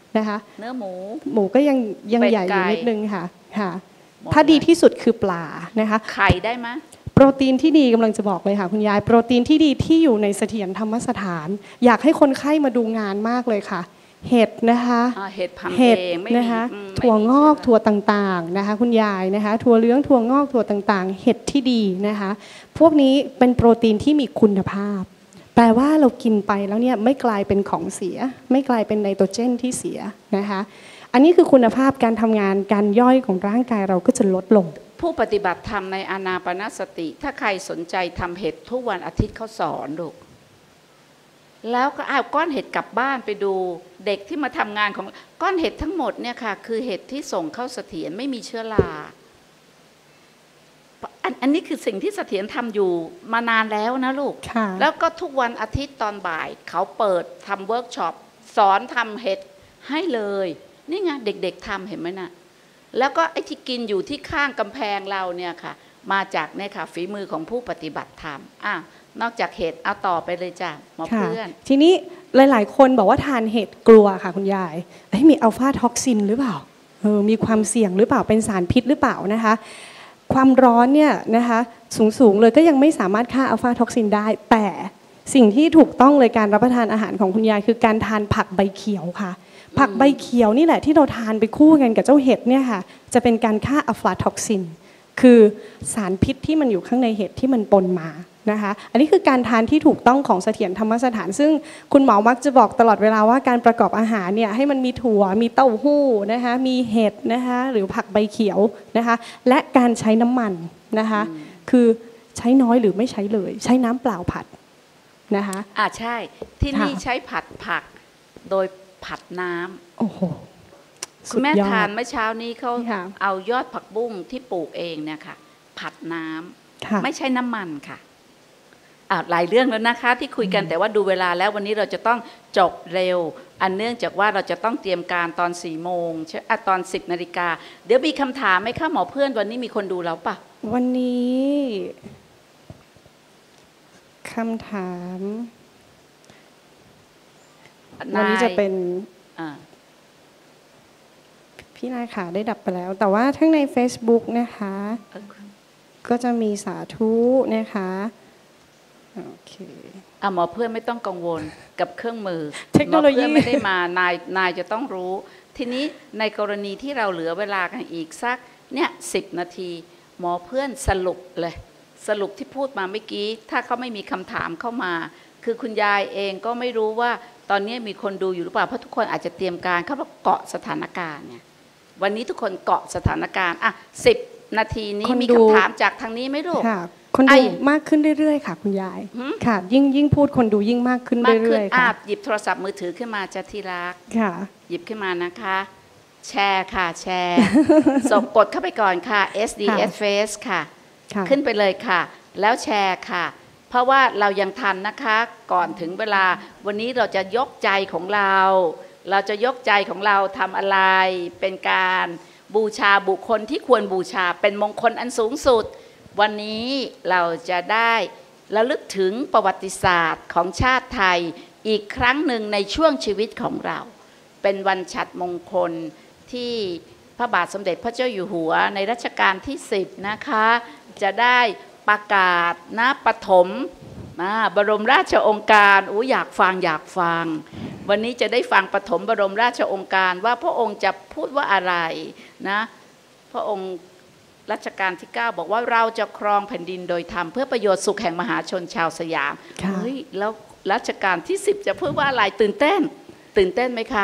นะคะเนื้อหมูหมูก็ยังยังใหญ่อยู่นิดนึงค่ะค่ะถ้าดีที่สุดคือปลานะคะไข่ได้ไหมโปรตีนที่ดีกำลังจะบอกเลยค่ะคุณยายโปรตีนที่ดีที่อยู่ในเสถียรธรรมสถานอยากให้คนไข้มาดูงานมากเลยค่ะเห็ดนะคะเห็ดพังเห็ดไม่นะคะถั่วงอกถั่วต่างๆนะคะคุณยายนะคะถั่วเหลืองถั่วงอกถั่วต่างๆเห็ดที่ดีนะคะพวกนี้เป็นโปรตีนที่มีคุณภาพแปลว่าเรากินไปแล้วเนี่ยไม่กลายเป็นของเสียไม่กลายเป็นไนโตรเจนที่เสียนะคะอันนี้คือคุณภาพการทำงานการย่อยของร่างกายเราก็จะลดลงผู้ปฏิบัติธรรมในอานาปานสติถ้าใครสนใจทำเห็ดทุกวันอาทิตย์เขาสอนลูกแล้วก็เอาก้อนเห็ดกลับบ้านไปดูเด็กที่มาทำงานของก้อนเห็ดทั้งหมดเนี่ยค่ะคือเห็ดที่ส่งเข้าเสถียรไม่มีเชื้อราอันอันนี้คือสิ่งที่เสถียรทำอยู่มานานแล้วนะลูกแล้วก็ทุกวันอาทิตย์ตอนบ่ายเขาเปิดทำเวิร์กช็อปสอนทำเห็ดให้เลยนี่ไงเด็กๆทำเห็นไหมนะแล้วก็ไอ้ที่กินอยู่ที่ข้างกำแพงเราเนี่ยค่ะมาจากเนี่ยค่ะฝีมือของผู้ปฏิบัติธรรมอ่ะนอกจากเห็ดเอาต่อไปเลยจ้ะหมอเพื่อนทีนี้หลายๆคนบอกว่าทานเห็ดกลัวค่ะคุณยายเฮ้ยมีอัลฟาท็อกซินหรือเปล่าเออมีความเสี่ยงหรือเปล่าเป็นสารพิษหรือเปล่านะคะความร้อนเนี่ยนะคะสูงๆเลยก็ยังไม่สามารถฆ่าอัลฟาท็อกซินได้แต่สิ่งที่ถูกต้องเลยการรับประทานอาหารของคุณยายคือการทานผักใบเขียวค่ะผักใบเขียวนี่แหละที่เราทานไปคู่กันกับเจ้าเห็ดเนี่ยค่ะจะเป็นการฆ่าอัลฟาท็อกซินคือสารพิษที่มันอยู่ข้างในเห็ดที่มันปนมานะคะอันนี้คือการทานที่ถูกต้องของเสถียรธรรมสถานซึ่งคุณหมอมักจะบอกตลอดเวลาว่าการประกอบอาหารเนี่ยให้มันมีถั่วมีเต้าหู้นะคะมีเห็ดนะคะหรือผักใบเขียวนะคะและการใช้น้ำมันนะคะคือใช้น้อยหรือไม่ใช้เลยใช้น้ำเปล่าผัดนะคะอ่าใช่ที่นี่ใช้ผัดผักโดยผัดน้ำโอ้โหคุณแม่ทานเมื่อเช้านี้เขาเอายอดผักบุ้งที่ปลูกเองเนี่ยค่ะผัดน้ำไม่ใช่น้ำมันค่ะอ่าหลายเรื่องแล้วนะคะที่คุยกันแต่ว่าดูเวลาแล้ววันนี้เราจะต้องจบเร็วอันเนื่องจากว่าเราจะต้องเตรียมการตอนสี่โมงใช่ตอนสิบนาฬิกาเดี๋ยวมีคำถามไหมคะหมอเพื่อนวันนี้มีคนดูเราปะวันนี้คำถามวันนี้จะเป็นพี่นายค่ะได้ดับไปแล้วแต่ว่าทั้งใน Facebook นะคะก็จะมีสาธุนะคะโอเคอ่ะหมอเพื่อนไม่ต้องกังวลกับเครื่องมือเทคโนโลยีไม่ได้มานายนายจะต้องรู้ทีนี้ในกรณีที่เราเหลือเวลากันอีกสักเนี่ยสิบนาทีหมอเพื่อนสรุปเลยสรุปที่พูดมาเมื่อกี้ถ้าเขาไม่มีคำถามเข้ามาคือคุณยายเองก็ไม่รู้ว่าตอนนี้มีคนดูอยู่หรือเปล่าเพราะทุกคนอาจจะเตรียมการเข้ามาเกาะสถานการณ์เนี่ยวันนี้ทุกคนเกาะสถานการณ์อ่ะสิบนาทีนี้มีคำถามจากทางนี้ไหมลูกคนดูมากขึ้นเรื่อยๆค่ะคุณยายค่ะยิ่งยิ่งพูดคนดูยิ่งมากขึ้นเรื่อยๆค่ะหยิบโทรศัพท์มือถือขึ้นมาจะที่รักค่ะหยิบขึ้นมานะคะแชร์ค่ะแชร์ส่งกดเข้าไปก่อนค่ะ เอส ดี เอส Face ค่ะขึ้นไปเลยค่ะแล้วแชร์ค่ะเพราะว่าเรายังทันนะคะก่อนถึงเวลาวันนี้เราจะยกใจของเราเราจะยกใจของเราทำอะไรเป็นการบูชาบุคคลที่ควรบูชาเป็นมงคลอันสูงสุดวันนี้เราจะได้ระลึกถึงประวัติศาสตร์ของชาติไทยอีกครั้งหนึ่งในช่วงชีวิตของเราเป็นวันฉัตรมงคลที่พระบาทสมเด็จพระเจ้าอยู่หัวในรัชกาลที่สิบนะคะจะได้ประกาศณปฐมบรมราชโองการอู้อยากฟังอยากฟังวันนี้จะได้ฟังปฐมบรมราชโองการว่าพระองค์จะพูดว่าอะไรนะพระองค์รัชกาลที่เก้าบอกว่าเราจะครองแผ่นดินโดยธรรมเพื่อประโยชน์สุขแห่งมหาชนชาวสยามเฮ้ยแล้วรัชกาลที่สิบจะพูดว่าอะไรตื่นเต้นตื่นเต้นไหมคะ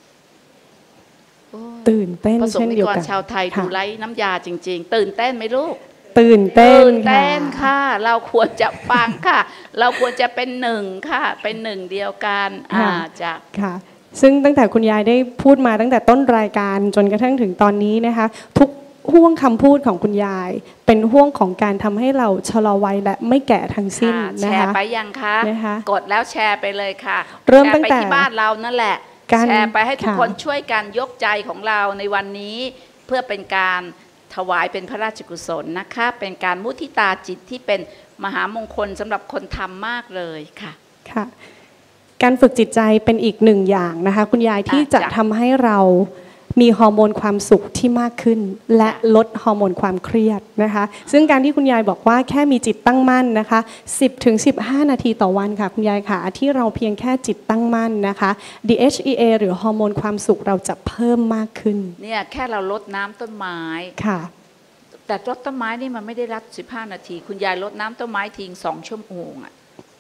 ตื่นเต้นเช่นเดียวกันประสงค์นิกรชาวไทยดูไร้น้ำยาจริงๆตื่นเต้นไหมลูกตื่นเต้นตื่นเต้นค่ะเราควรจะฟังค่ะเราควรจะเป็นหนึ่งค่ะเป็นหนึ่งเดียวกันอาจะค่ะซึ่งตั้งแต่คุณยายได้พูดมาตั้งแต่ต้นรายการจนกระทั่งถึงตอนนี้นะคะทุกห่วงคำพูดของคุณยายเป็นห่วงของการทำให้เราชะลอวัยและไม่แก่ทั้งสิ้นนะคะแชร์ไปยังคะกดแล้วแชร์ไปเลยค่ะเริ่มตั้งแต่ที่บ้านเรานั่นแหละแชร์ไปให้ทุกคนช่วยกันยกใจของเราในวันนี้เพื่อเป็นการถวายเป็นพระราชกุศลนะคะเป็นการมุทิตาจิตที่เป็นมหามงคลสำหรับคนทำมากเลยค่ะค่ะการฝึกจิตใจเป็นอีกหนึ่งอย่างนะคะคุณยายที่จะทำให้เรามีฮอร์โมนความสุขที่มากขึ้นและลดฮอร์โมนความเครียดนะคะซึ่งการที่คุณยายบอกว่าแค่มีจิตตั้งมั่นนะคะ สิบถึงสิบห้า นาทีต่อวันค่ะคุณยายค่ะที่เราเพียงแค่จิตตั้งมั่นนะคะ ดี เอช อี เอ หรือฮอร์โมนความสุขเราจะเพิ่มมากขึ้นเนี่ยแค่เราลดน้ำต้นไม้ค่ะแต่รดต้นไม้นี่มันไม่ได้รัดสิบห้านาทีคุณยายรดน้ำต้นไม้ทิ้งสองชั่วโมงอ่ะ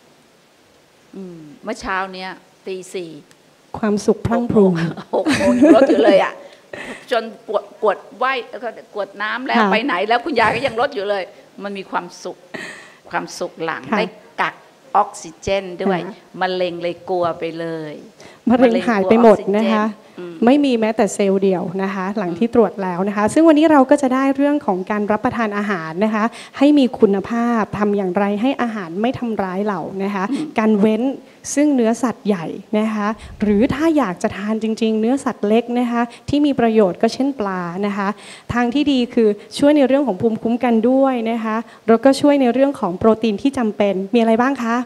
เมื่อเช้าเนี้ยตีสี่ความสุขพรั่งพรูหกโมงรถอยู่เลยอ่ะจนปวดกวดไหวกวดน้ำแล้วไปไหนแล้วคุณยายก็ยังรถอยู่เลยมันมีความสุขความสุขหลังได้กักออกซิเจนด้วยมะเร็งเลยกลัวไปเลยมะเร็งหายไปหมดนะคะไม่มีแม้แต่เซลล์เดียวนะคะหลังที่ตรวจแล้วนะคะซึ่งวันนี้เราก็จะได้เรื่องของการรับประทานอาหารนะคะให้มีคุณภาพทำอย่างไรให้อาหารไม่ทำร้ายเรานะคะการเว้นซึ่งเนื้อสัตว์ใหญ่นะคะหรือถ้าอยากจะทานจริงๆเนื้อสัตว์เล็กนะคะที่มีประโยชน์ก็เช่นปลานะคะทางที่ดีคือช่วยในเรื่องของภูมิคุ้มกันด้วยนะคะแล้วก็ช่วยในเรื่องของโปรตีนที่จำเป็นมีอะไรบ้างคะ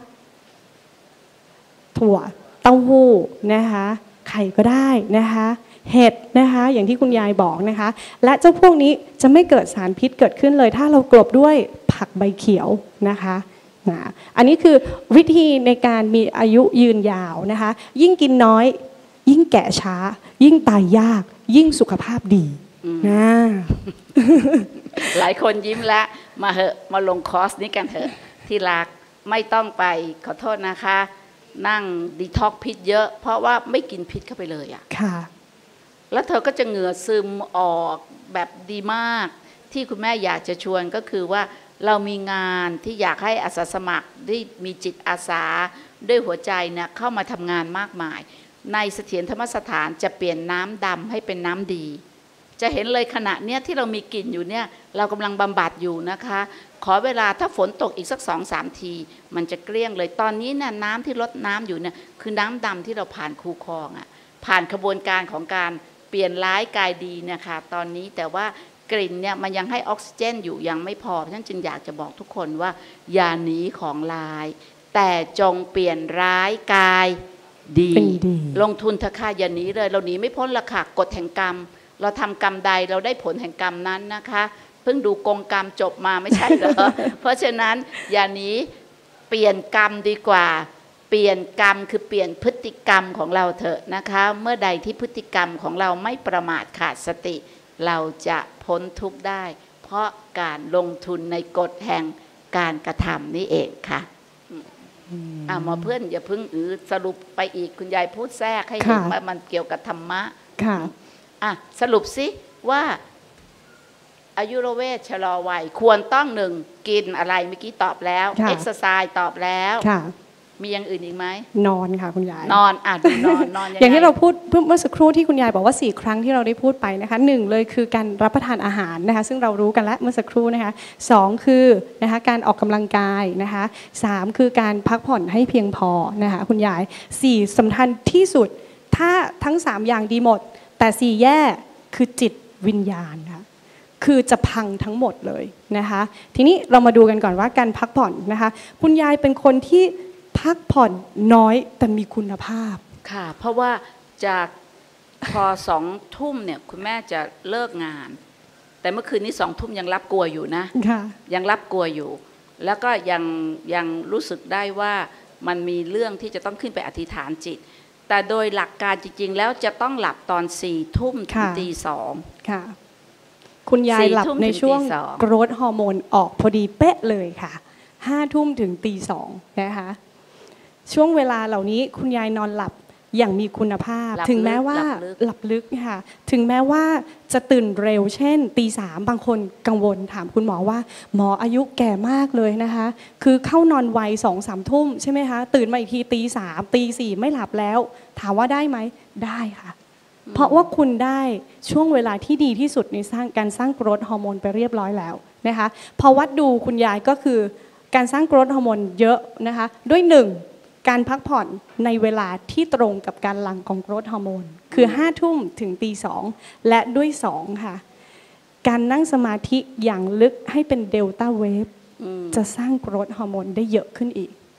ถั่วเต้าหู้นะคะไข่ก็ได้นะคะเห็ดนะคะอย่างที่คุณยายบอกนะคะและเจ้าพวกนี้จะไม่เกิดสารพิษเกิดขึ้นเลยถ้าเรากลบด้วยผักใบเขียวนะคะนะอันนี้คือวิธีในการมีอายุยืนยาวนะคะยิ่งกินน้อยยิ่งแก่ช้ายิ่งตายยากยิ่งสุขภาพดีนะหลายคนยิ้มแล้วมาเหอะมาลงคอร์สนี้กันเถอะที่รักไม่ต้องไปขอโทษนะคะนั่งดีท็อกพิษเยอะเพราะว่าไม่กินพิษเข้าไปเลยอ่ะค่ะแล้วเธอก็จะเหงื่อซึมออกแบบดีมากที่คุณแม่อยากจะชวนก็คือว่าเรามีงานที่อยากให้อาสาสมัครที่มีจิตอาสาด้วยหัวใจเนี่ยเข้ามาทำงานมากมายในเสถียรธรรมสถานจะเปลี่ยนน้ำดำให้เป็นน้ำดีจะเห็นเลยขณะเนี้ยที่เรามีกลิ่นอยู่เนี่ยเรากำลังบำบัดอยู่นะคะขอเวลาถ้าฝนตกอีกสักสองสามทีมันจะเกลี้ยงเลยตอนนี้เนี่ยน้ำที่ลดน้ำอยู่เนี่ยคือน้ำดำที่เราผ่านคูคลองอ่ะผ่านกระบวนการของการเปลี่ยนร้ายกายดีนะคะตอนนี้แต่ว่ากลิ่นเนี่ยมันยังให้ออกซิเจนอยู่ยังไม่พอฉะนั้นจึงอยากจะบอกทุกคนว่าอย่าหนีของร้ายแต่จงเปลี่ยนร้ายกายดีลงทุนเถอะค่ะอย่าหนีเลยเราหนีไม่พ้นละค่ะกฎแห่งกรรมเราทำกรรมใดเราได้ผลแห่งกรรมนั้นนะคะเพิ่งดูกงกรรมจบมาไม่ใช่เหรอ เพราะฉะนั้นอย่าหนีเปลี่ยนกรรมดีกว่าเปลี่ยนกรรมคือเปลี่ยนพฤติกรรมของเราเถอะนะคะเมื่อใดที่พฤติกรรมของเราไม่ประมาทขาดสติเราจะพ้นทุกข์ได้เพราะการลงทุนในกฎแห่งการกระทำนี่เองค่ะอ่ามาเพื่อนอย่าเพิ่งอือสรุปไปอีกคุณยายพูดแทรกให้เห็นว่ามันเกี่ยวกับธรรมะค่ะอ่ะสรุปสิว่าอายุรเวชชะลอวัยควรต้องหนึ่งกินอะไรเมื่อกี้ตอบแล้วเอ็กซ์ไซส์ตอบแล้วมีอย่างอื่นอีกไหมนอนค่ะคุณยายนอนอ่ะดูนอนนอนอย่างที่เราพูดเมื่อสักครู่ที่คุณยายบอกว่าสี่ครั้งที่เราได้พูดไปนะคะหนึ่งเลยคือการรับประทานอาหารนะคะซึ่งเรารู้กันแล้วเมื่อสักครู่นะคะสองคือนะคะการออกกำลังกายนะคะสามคือการพักผ่อนให้เพียงพอนะคะคุณยายสี่สำคัญที่สุดถ้าทั้งสามอย่างดีหมดแต่สี่แย่คือจิตวิญญาณค่ะคือจะพังทั้งหมดเลยนะคะทีนี้เรามาดูกันก่อนว่าการพักผ่อนนะคะคุณยายเป็นคนที่พักผ่อนน้อยแต่มีคุณภาพค่ะเพราะว่าจากพอสองทุ่มเนี่ยคุณแม่จะเลิกงานแต่เมื่อคืนนี้สองทุ่มยังรับกลัวอยู่นะยังรับกลัวอยู่แล้วก็ยังยังรู้สึกได้ว่ามันมีเรื่องที่จะต้องขึ้นไปอธิษฐานจิตแต่โดยหลักการจริงๆแล้วจะต้องหลับตอนสี่ทุ่มถึงตีสองค่ะคุณยายหลับในช่วงโกรทฮอร์โมนออกพอดีเป๊ะเลยค่ะห้าทุ่มถึงตีสองนะคะช่วงเวลาเหล่านี้คุณยายนอนหลับอย่างมีคุณภาพถึงแม้ว่าหลับลึกค่ะถึงแม้ว่าจะตื่นเร็วเช่นตีสามบางคนกังวลถามคุณหมอว่าหมออายุแก่มากเลยนะคะคือเข้านอนไวสองสามทุ่มใช่ไหมคะตื่นมาอีกทีตีสามตีสี่ไม่หลับแล้วถามว่าได้ไหมได้ค่ะเพราะว่าคุณได้ช่วงเวลาที่ดีที่สุดในสร้างการสร้างโกรทฮอร์โมนไปเรียบร้อยแล้วนะคะพอวัดดูคุณยายก็คือการสร้างโกรทฮอร์โมนเยอะนะคะด้วยหนึ่งการพักผ่อนในเวลาที่ตรงกับการหลั่งของโกรทฮอร์โมนคือห้าทุ่มถึงตีสองและด้วยสองค่ะการนั่งสมาธิอย่างลึกให้เป็นเดลต้าเวฟจะสร้างโกรทฮอร์โมนได้เยอะขึ้นอีก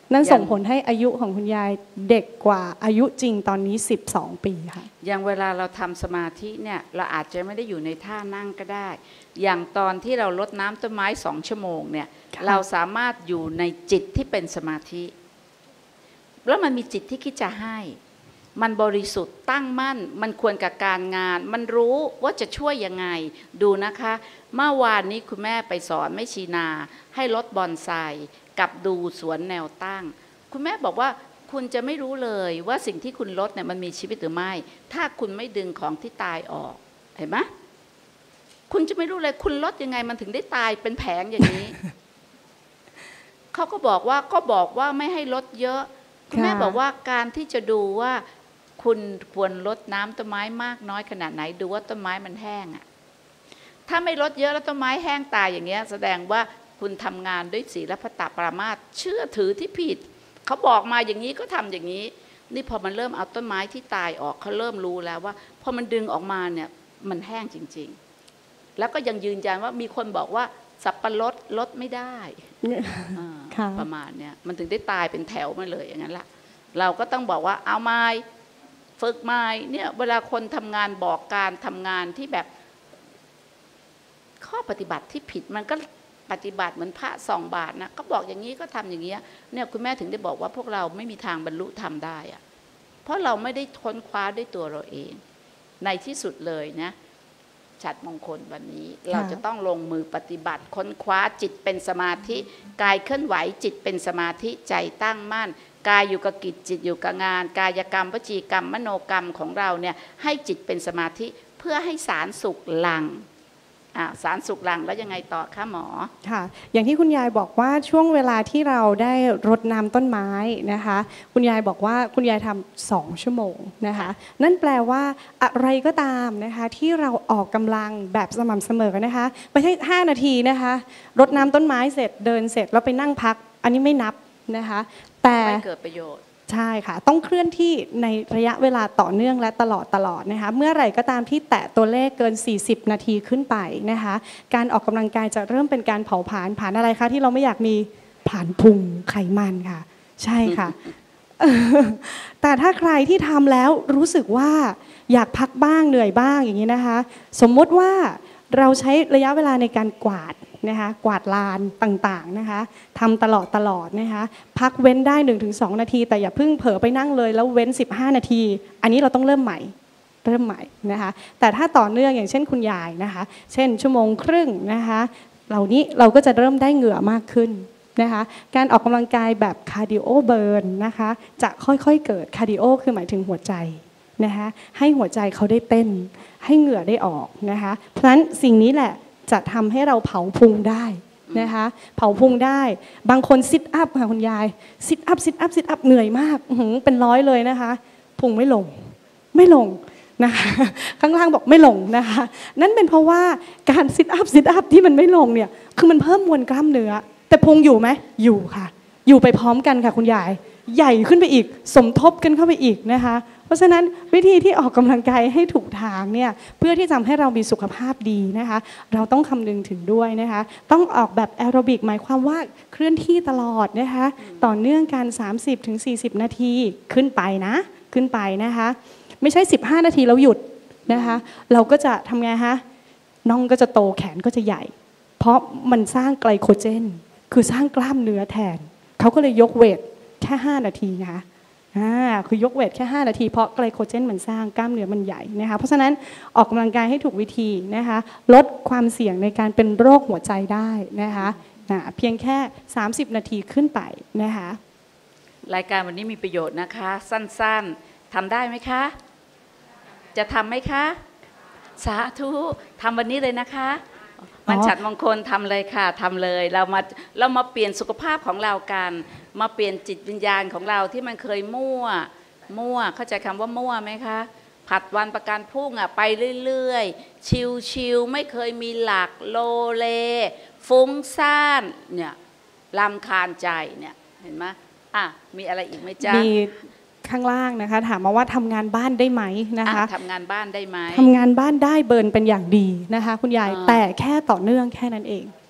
นั่นส่งผลให้อายุของคุณยายเด็กกว่าอายุจริงตอนนี้สิบสองปีค่ะอย่างเวลาเราทำสมาธิเนี่ยเราอาจจะไม่ได้อยู่ในท่านั่งก็ได้อย่างตอนที่เรารดน้ำต้นไม้สองชั่วโมงเนี่ยเราสามารถอยู่ในจิตที่เป็นสมาธิแล้วมันมีจิตที่คิดจะให้มันบริสุทธิ์ตั้งมั่นมันควรกับการงานมันรู้ว่าจะช่วยยังไงดูนะคะเมื่อวานนี้คุณแม่ไปสอนแม่ชีนาให้ลดบอนไซกับดูสวนแนวตั้งคุณแม่บอกว่าคุณจะไม่รู้เลยว่าสิ่งที่คุณลดเนี่ยมันมีชีวิตหรือไม่ถ้าคุณไม่ดึงของที่ตายออกเห็นไหมคุณจะไม่รู้เลยคุณลดยังไงมันถึงได้ตายเป็นแผงอย่างนี้ เขาก็บอกว่าก็บอกว่าไม่ให้ลดเยอะคุณแม่บอกว่าการที่จะดูว่าคุณควรลดน้ำต้นไม้มากน้อยขนาดไหนดูว่าต้นไม้มันแห้งอ่ะถ้าไม่ลดเยอะแล้วต้นไม้แห้งตายอย่างเงี้ยแสดงว่าคุณทำงานด้วยศีลพตปรามาสเชื่อถือที่ผิดเขาบอกมาอย่างนี้ก็ทำอย่างนี้นี่พอมันเริ่มเอาต้นไม้ที่ตายออกเขาเริ่มรู้แล้วว่าพอมันดึงออกมาเนี่ยมันแห้งจริงๆแล้วก็ยังยืนยันว่ามีคนบอกว่าสับปะรดลดไม่ได้ประมาณเนี้ยมันถึงได้ตายเป็นแถวมาเลยอย่างนั้นละเราก็ต้องบอกว่าเอาไม้ฝึกไม้เนี่ยเวลาคนทำงานบอกการทำงานที่แบบข้อปฏิบัติที่ผิดมันก็ปฏิบัติเหมือนพระสองบาทนะก็บอกอย่างนี้ก็ทำอย่างนี้เนี่ยคุณแม่ถึงได้บอกว่าพวกเราไม่มีทางบรรลุธรรมได้อะเพราะเราไม่ได้ค้นคว้าด้วยตัวเราเองในที่สุดเลยนะฉัตรมงคลวันนี้เราจะต้องลงมือปฏิบัติค้นคว้าจิตเป็นสมาธิกายเคลื่อนไหวจิตเป็นสมาธิใจตั้งมั่นกายอยู่กับกิจจิตอยู่กับงานกายกรรมวจีกรรมมโนกรรมของเราเนี่ยให้จิตเป็นสมาธิเพื่อให้สารสุขหลั่งสารสุขหลั่งแล้วยังไงต่อคะหมอค่ะอย่างที่คุณยายบอกว่าช่วงเวลาที่เราได้รดน้ำต้นไม้นะคะคุณยายบอกว่าคุณยายทำสองชั่วโมงนะคะนั่นแปลว่าอะไรก็ตามนะคะที่เราออกกำลังแบบสม่ำเสมอนะคะไม่ใช่ห้านาทีนะคะรดน้ำต้นไม้เสร็จเดินเสร็จแล้วไปนั่งพักอันนี้ไม่นับนะคะแต่ไม่เกิดประโยชน์ใช่ค่ะต้องเคลื่อนที่ในระยะเวลาต่อเนื่องและตลอดตลอดนะคะเมื่อไหร่ก็ตามที่แตะตัวเลขเกินสี่สิบนาทีขึ้นไปนะคะการออกกำลังกายจะเริ่มเป็นการเผาผลาญผ่านอะไรคะที่เราไม่อยากมีผ่านพุงไขมันค่ะใช่ค่ะ แต่ถ้าใครที่ทำแล้วรู้สึกว่าอยากพักบ้างเหนื่อยบ้างอย่างนี้นะคะสมมติว่าเราใช้ระยะเวลาในการกวาดนะคะกวาดลานต่างๆนะคะทำตลอดตลอดนะคะพักเว้นได้ หนึ่งถึงสอง นาทีแต่อย่าเพิ่งเผลอไปนั่งเลยแล้วเว้นสิบห้านาทีอันนี้เราต้องเริ่มใหม่เริ่มใหม่นะคะแต่ถ้าต่อเนื่องอย่างเช่นคุณยายนะคะเช่นชั่วโมงครึ่งนะคะเหล่านี้เราก็จะเริ่มได้เหงื่อมากขึ้นนะคะการออกกำลังกายแบบคาร์ดิโอเบิร์นนะคะจะค่อยๆเกิดคาร์ดิโอคือหมายถึงหัวใจนะคะให้หัวใจเขาได้เต้นให้เหงื่อได้ออกนะคะเพราะฉะนั้นสิ่งนี้แหละจะทำให้เราเผาพุงได้นะคะเผาพุงได้บางคนซิทอัพค่ะคุณยายซิทอัพซิทอัพซิทอัพเหนื่อยมากเป็นร้อยเลยนะคะพุงไม่ลงไม่ลงนะคะข้างล่างบอกไม่ลงนะคะนั่นเป็นเพราะว่าการซิทอัพซิทอัพที่มันไม่ลงเนี่ยคือมันเพิ่มมวลกล้ามเนื้อแต่พุงอยู่ไหมอยู่ค่ะอยู่ไปพร้อมกันค่ะคุณยายใหญ่ขึ้นไปอีกสมทบกันเข้าไปอีกนะคะเพราะฉะนั้นวิธีที่ออกกำลังกายให้ถูกทางเนี่ยเพื่อที่จะทำให้เรามีสุขภาพดีนะคะเราต้องคำนึงถึงด้วยนะคะต้องออกแบบแอโรบิกหมายความว่าเคลื่อนที่ตลอดนะคะต่อเนื่องกัน สามสิบถึงสี่สิบ นาทีขึ้นไปนะขึ้นไปนะคะไม่ใช่สิบห้านาทีแล้วหยุดนะคะเราก็จะทำไงฮะน่องก็จะโตแขนก็จะใหญ่เพราะมันสร้างไกลโคเจนคือสร้างกล้ามเนื้อแทนเขาก็เลยยกเวทแค่ห้านาทีนะคะอ่าคือยกเวทแค่ห้านาทีเพราะไกลโคเจนมันสร้างกล้ามเนื้อมันใหญ่นะคะเพราะฉะนั้นออกกำลังกายให้ถูกวิธีนะคะลดความเสี่ยงในการเป็นโรคหัวใจได้นะคะนะเพียงแค่สามสิบนาทีขึ้นไปนะคะรายการวันนี้มีประโยชน์นะคะสั้นๆทำได้ไหมคะจะทำไหมคะสาธุทำวันนี้เลยนะคะมันฉัตรมงคลทำเลยค่ะทำเลยเรามาเรามาเปลี่ยนสุขภาพของเรากันมาเปลี่ยนจิตวิญญาณของเราที่มันเคยมั่วมั่วเข้าใจคำว่ามั่วไหมคะผัดวันประกันพรุ่งอ่ะไปเรื่อยๆชิวๆไม่เคยมีหลักโลเลฟุ้งซ่านเนี่ยรำคาญใจเนี่ยเห็นไหมอ่ะมีอะไรอีกไหมจ๊ะมีข้างล่างนะคะถามมาว่าทำงานบ้านได้ไหมนะคะทำงานบ้านได้ไหมทำงานบ้านได้เบิร์นเป็นอย่างดีนะคะคุณยายแต่แค่ต่อเนื่องแค่นั้นเอง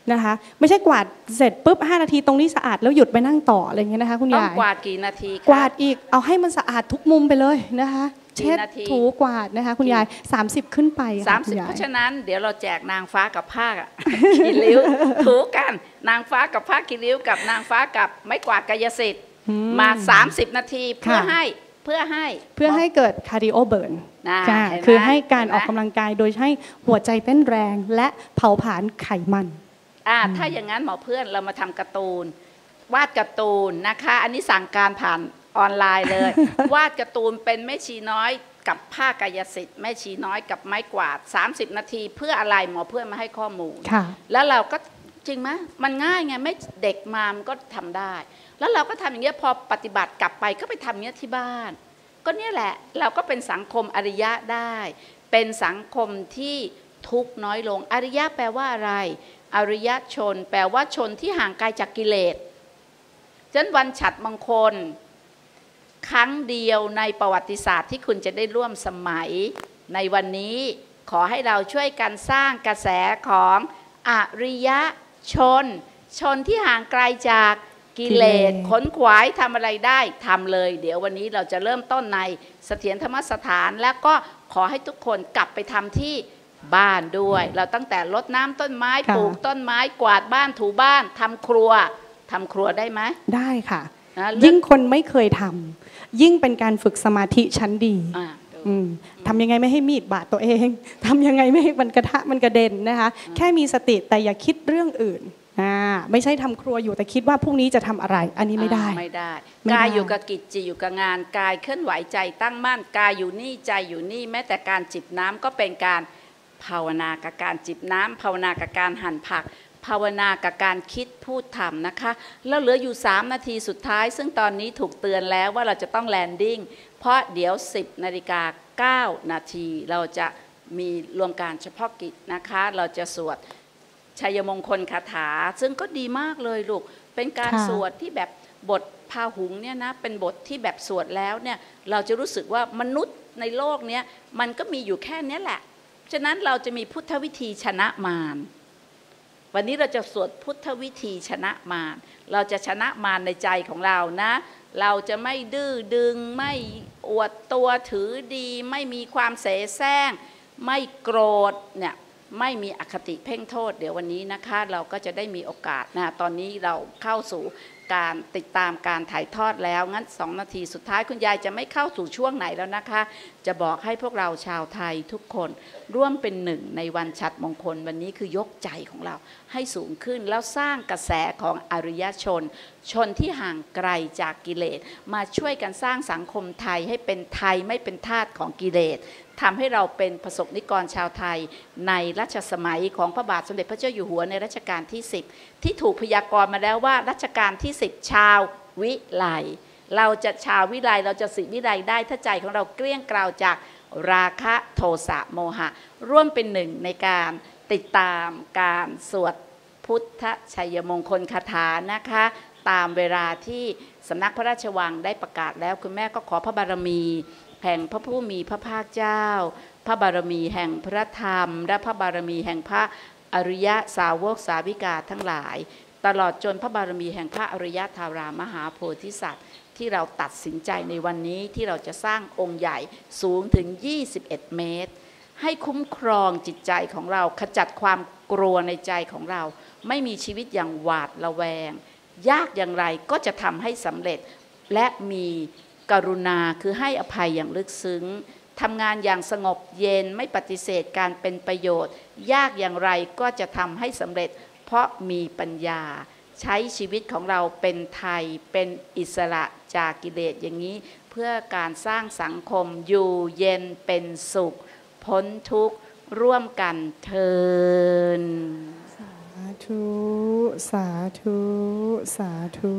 นะคะไม่ใช่กวาดเสร็จปุ๊บห้านาทีตรงนี้สะอาดแล้วหยุดไปนั่งต่ออะไรอย่างเงี้ยนะคะคุณยายต้องกวาดกี่นาทีกวาดอีกเอาให้มันสะอาดทุกมุมไปเลยนะคะเช็ดถูกวาดนะคะคุณยายสามสิบขึ้นไปสามสิบเพราะฉะนั้นเดี๋ยวเราแจกนางฟ้ากับผ้าคีริ้วถูกันนางฟ้ากับผ้าคีริ้วกับนางฟ้ากับไม้กวาดกายสิทธิ์มาสามสิบนาทีเพื่อให้เพื่อให้เพื่อให้เกิดคาร์ดิโอเบิร์นคือให้การออกกำลังกายโดยให้หัวใจเต้นแรงและเผาผลาญไขมันอ่าถ้าอย่างนั้นหมอเพื่อนเรามาทำการ์ตูนวาดการ์ตูนนะคะอันนี้สั่งการผ่านออนไลน์เลย วาดการ์ตูนเป็นแม่ชีน้อยกับผ้ากายสิทธิ์แม่ชีน้อยกับไม้กวาดสามสิบนาทีเพื่ออะไรหมอเพื่อนมาให้ข้อมูลแล้วเราก็จริงไหมมันง่ายไงไม่เด็กมามันก็ทำได้แล้วเราก็ทำอย่างเงี้ยพอปฏิบัติกลับไปก็ไปทำอย่างเงี้ยที่บ้านก็เนี่ยแหละเราก็เป็นสังคมอริยะได้เป็นสังคมที่ทุกข์น้อยลงอริยะแปลว่าอะไรอริยชนแปลว่าชนที่ห่างไกลจากกิเลสฉะนั้นวันฉัตรมงคลครั้งเดียวในประวัติศาสตร์ที่คุณจะได้ร่วมสมัยในวันนี้ขอให้เราช่วยกันสร้างกระแสของอริยชนชนที่ห่างไกลจากกิเลสขนขวายทำอะไรได้ทำเลยเดี๋ยววันนี้เราจะเริ่มต้นในเสถียรธรรมสถานแล้วก็ขอให้ทุกคนกลับไปทำที่บ้านด้วยเราตั้งแต่รดน้ำต้นไม้ปลูกต้นไม้กวาดบ้านถูบ้านทำครัวทำครัวได้ไหมได้ค่ะยิ่งคนไม่เคยทำยิ่งเป็นการฝึกสมาธิชั้นดีทำยังไงไม่ให้มีดบาดตัวเองทำยังไงไม่ให้มันกระทะมันกระเด็นนะคะแค่มีสติแต่อย่าคิดเรื่องอื่นไม่ใช่ทำครัวอยู่แต่คิดว่าพรุ่งนี้จะทำอะไรอันนี้ไม่ได้ไม่ได้กายอยู่กับกิจจิอยู่กับงานกายเคลื่อนไหวใจตั้งมั่นกายอยู่นี่ใจอยู่นี่แม้แต่การจิบน้ำก็เป็นการภาวนากับการจิบน้ำภาวนากับการหั่นผักภาวนากับการคิดพูดทำนะคะแล้วเหลืออยู่สามนาทีสุดท้ายซึ่งตอนนี้ถูกเตือนแล้วว่าเราจะต้องแลนดิ้งเพราะเดี๋ยวสิบนาฬิกาเก้านาทีเราจะมีรวมการเฉพาะกิจนะคะเราจะสวดชัยมงคลคาถาซึ่งก็ดีมากเลยลูกเป็นการสวดที่แบบบทพาหุงเนี่ยนะเป็นบทที่แบบสวดแล้วเนี่ยเราจะรู้สึกว่ามนุษย์ในโลกนี้มันก็มีอยู่แค่นี้แหละฉะนั้นเราจะมีพุทธวิธีชนะมารวันนี้เราจะสวดพุทธวิธีชนะมารเราจะชนะมารในใจของเรานะเราจะไม่ดื้อดึงไม่อวดตัวถือดีไม่มีความเสแสร้งไม่โกรธเนี่ยไม่มีอคติเพ่งโทษเดี๋ยววันนี้นะคะเราก็จะได้มีโอกาสนะตอนนี้เราเข้าสู่การติดตามการถ่ายทอดแล้วงั้นสองนาทีสุดท้ายคุณยายจะไม่เข้าสู่ช่วงไหนแล้วนะคะจะบอกให้พวกเราชาวไทยทุกคนร่วมเป็นหนึ่งในวันฉัตรมงคลวันนี้คือยกใจของเราให้สูงขึ้นแล้วสร้างกระแสของอริยชนชนที่ห่างไกลจากกิเลสมาช่วยกันสร้างสังคมไทยให้เป็นไทยไม่เป็นทาสของกิเลสทำให้เราเป็นประสบนิกรชาวไทยในรัชสมัยของพระบาทสมเด็จพระเจ้าอยู่หัวในรัชกาลที่สิบที่ถูกพยากรณ์มาแล้วว่ารัชกาลที่สิบชาววิไลเราจะชาววิไลเราจะสิวิไลได้ถ้าใจของเราเกลี้ยงกล่าวจากราคะโทสะโมหะร่วมเป็นหนึ่งในการติดตามการสวดพุทธชัยมงคลคาถานะคะตามเวลาที่สำนักพระราชวังได้ประกาศแล้วคุณแม่ก็ขอพระบารมีแห่งพระผู้มีพระภาคเจ้าพระบารมีแห่งพระธรรมและพระบารมีแห่งพระอริยสาวกสาวิกาทั้งหลายตลอดจนพระบารมีแห่งพระอริยธารามหาโพธิสัตว์ที่เราตัดสินใจในวันนี้ที่เราจะสร้างองค์ใหญ่สูงถึงยี่สิบเอ็ดเมตรให้คุ้มครองจิตใจของเราขจัดความกลัวในใจของเราไม่มีชีวิตอย่างหวาดระแวงยากอย่างไรก็จะทำให้สำเร็จและมีกรุณาคือให้อภัยอย่างลึกซึ้งทำงานอย่างสงบเย็นไม่ปฏิเสธการเป็นประโยชน์ยากอย่างไรก็จะทำให้สำเร็จเพราะมีปัญญาใช้ชีวิตของเราเป็นไทยเป็นอิสระจากกิเลสอย่างนี้เพื่อการสร้างสังคมอยู่เย็นเป็นสุขพ้นทุกข์ร่วมกันเทินสาธุสาธุสาธุ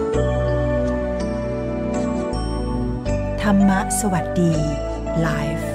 ธรรมะสวัสดีไลฟ์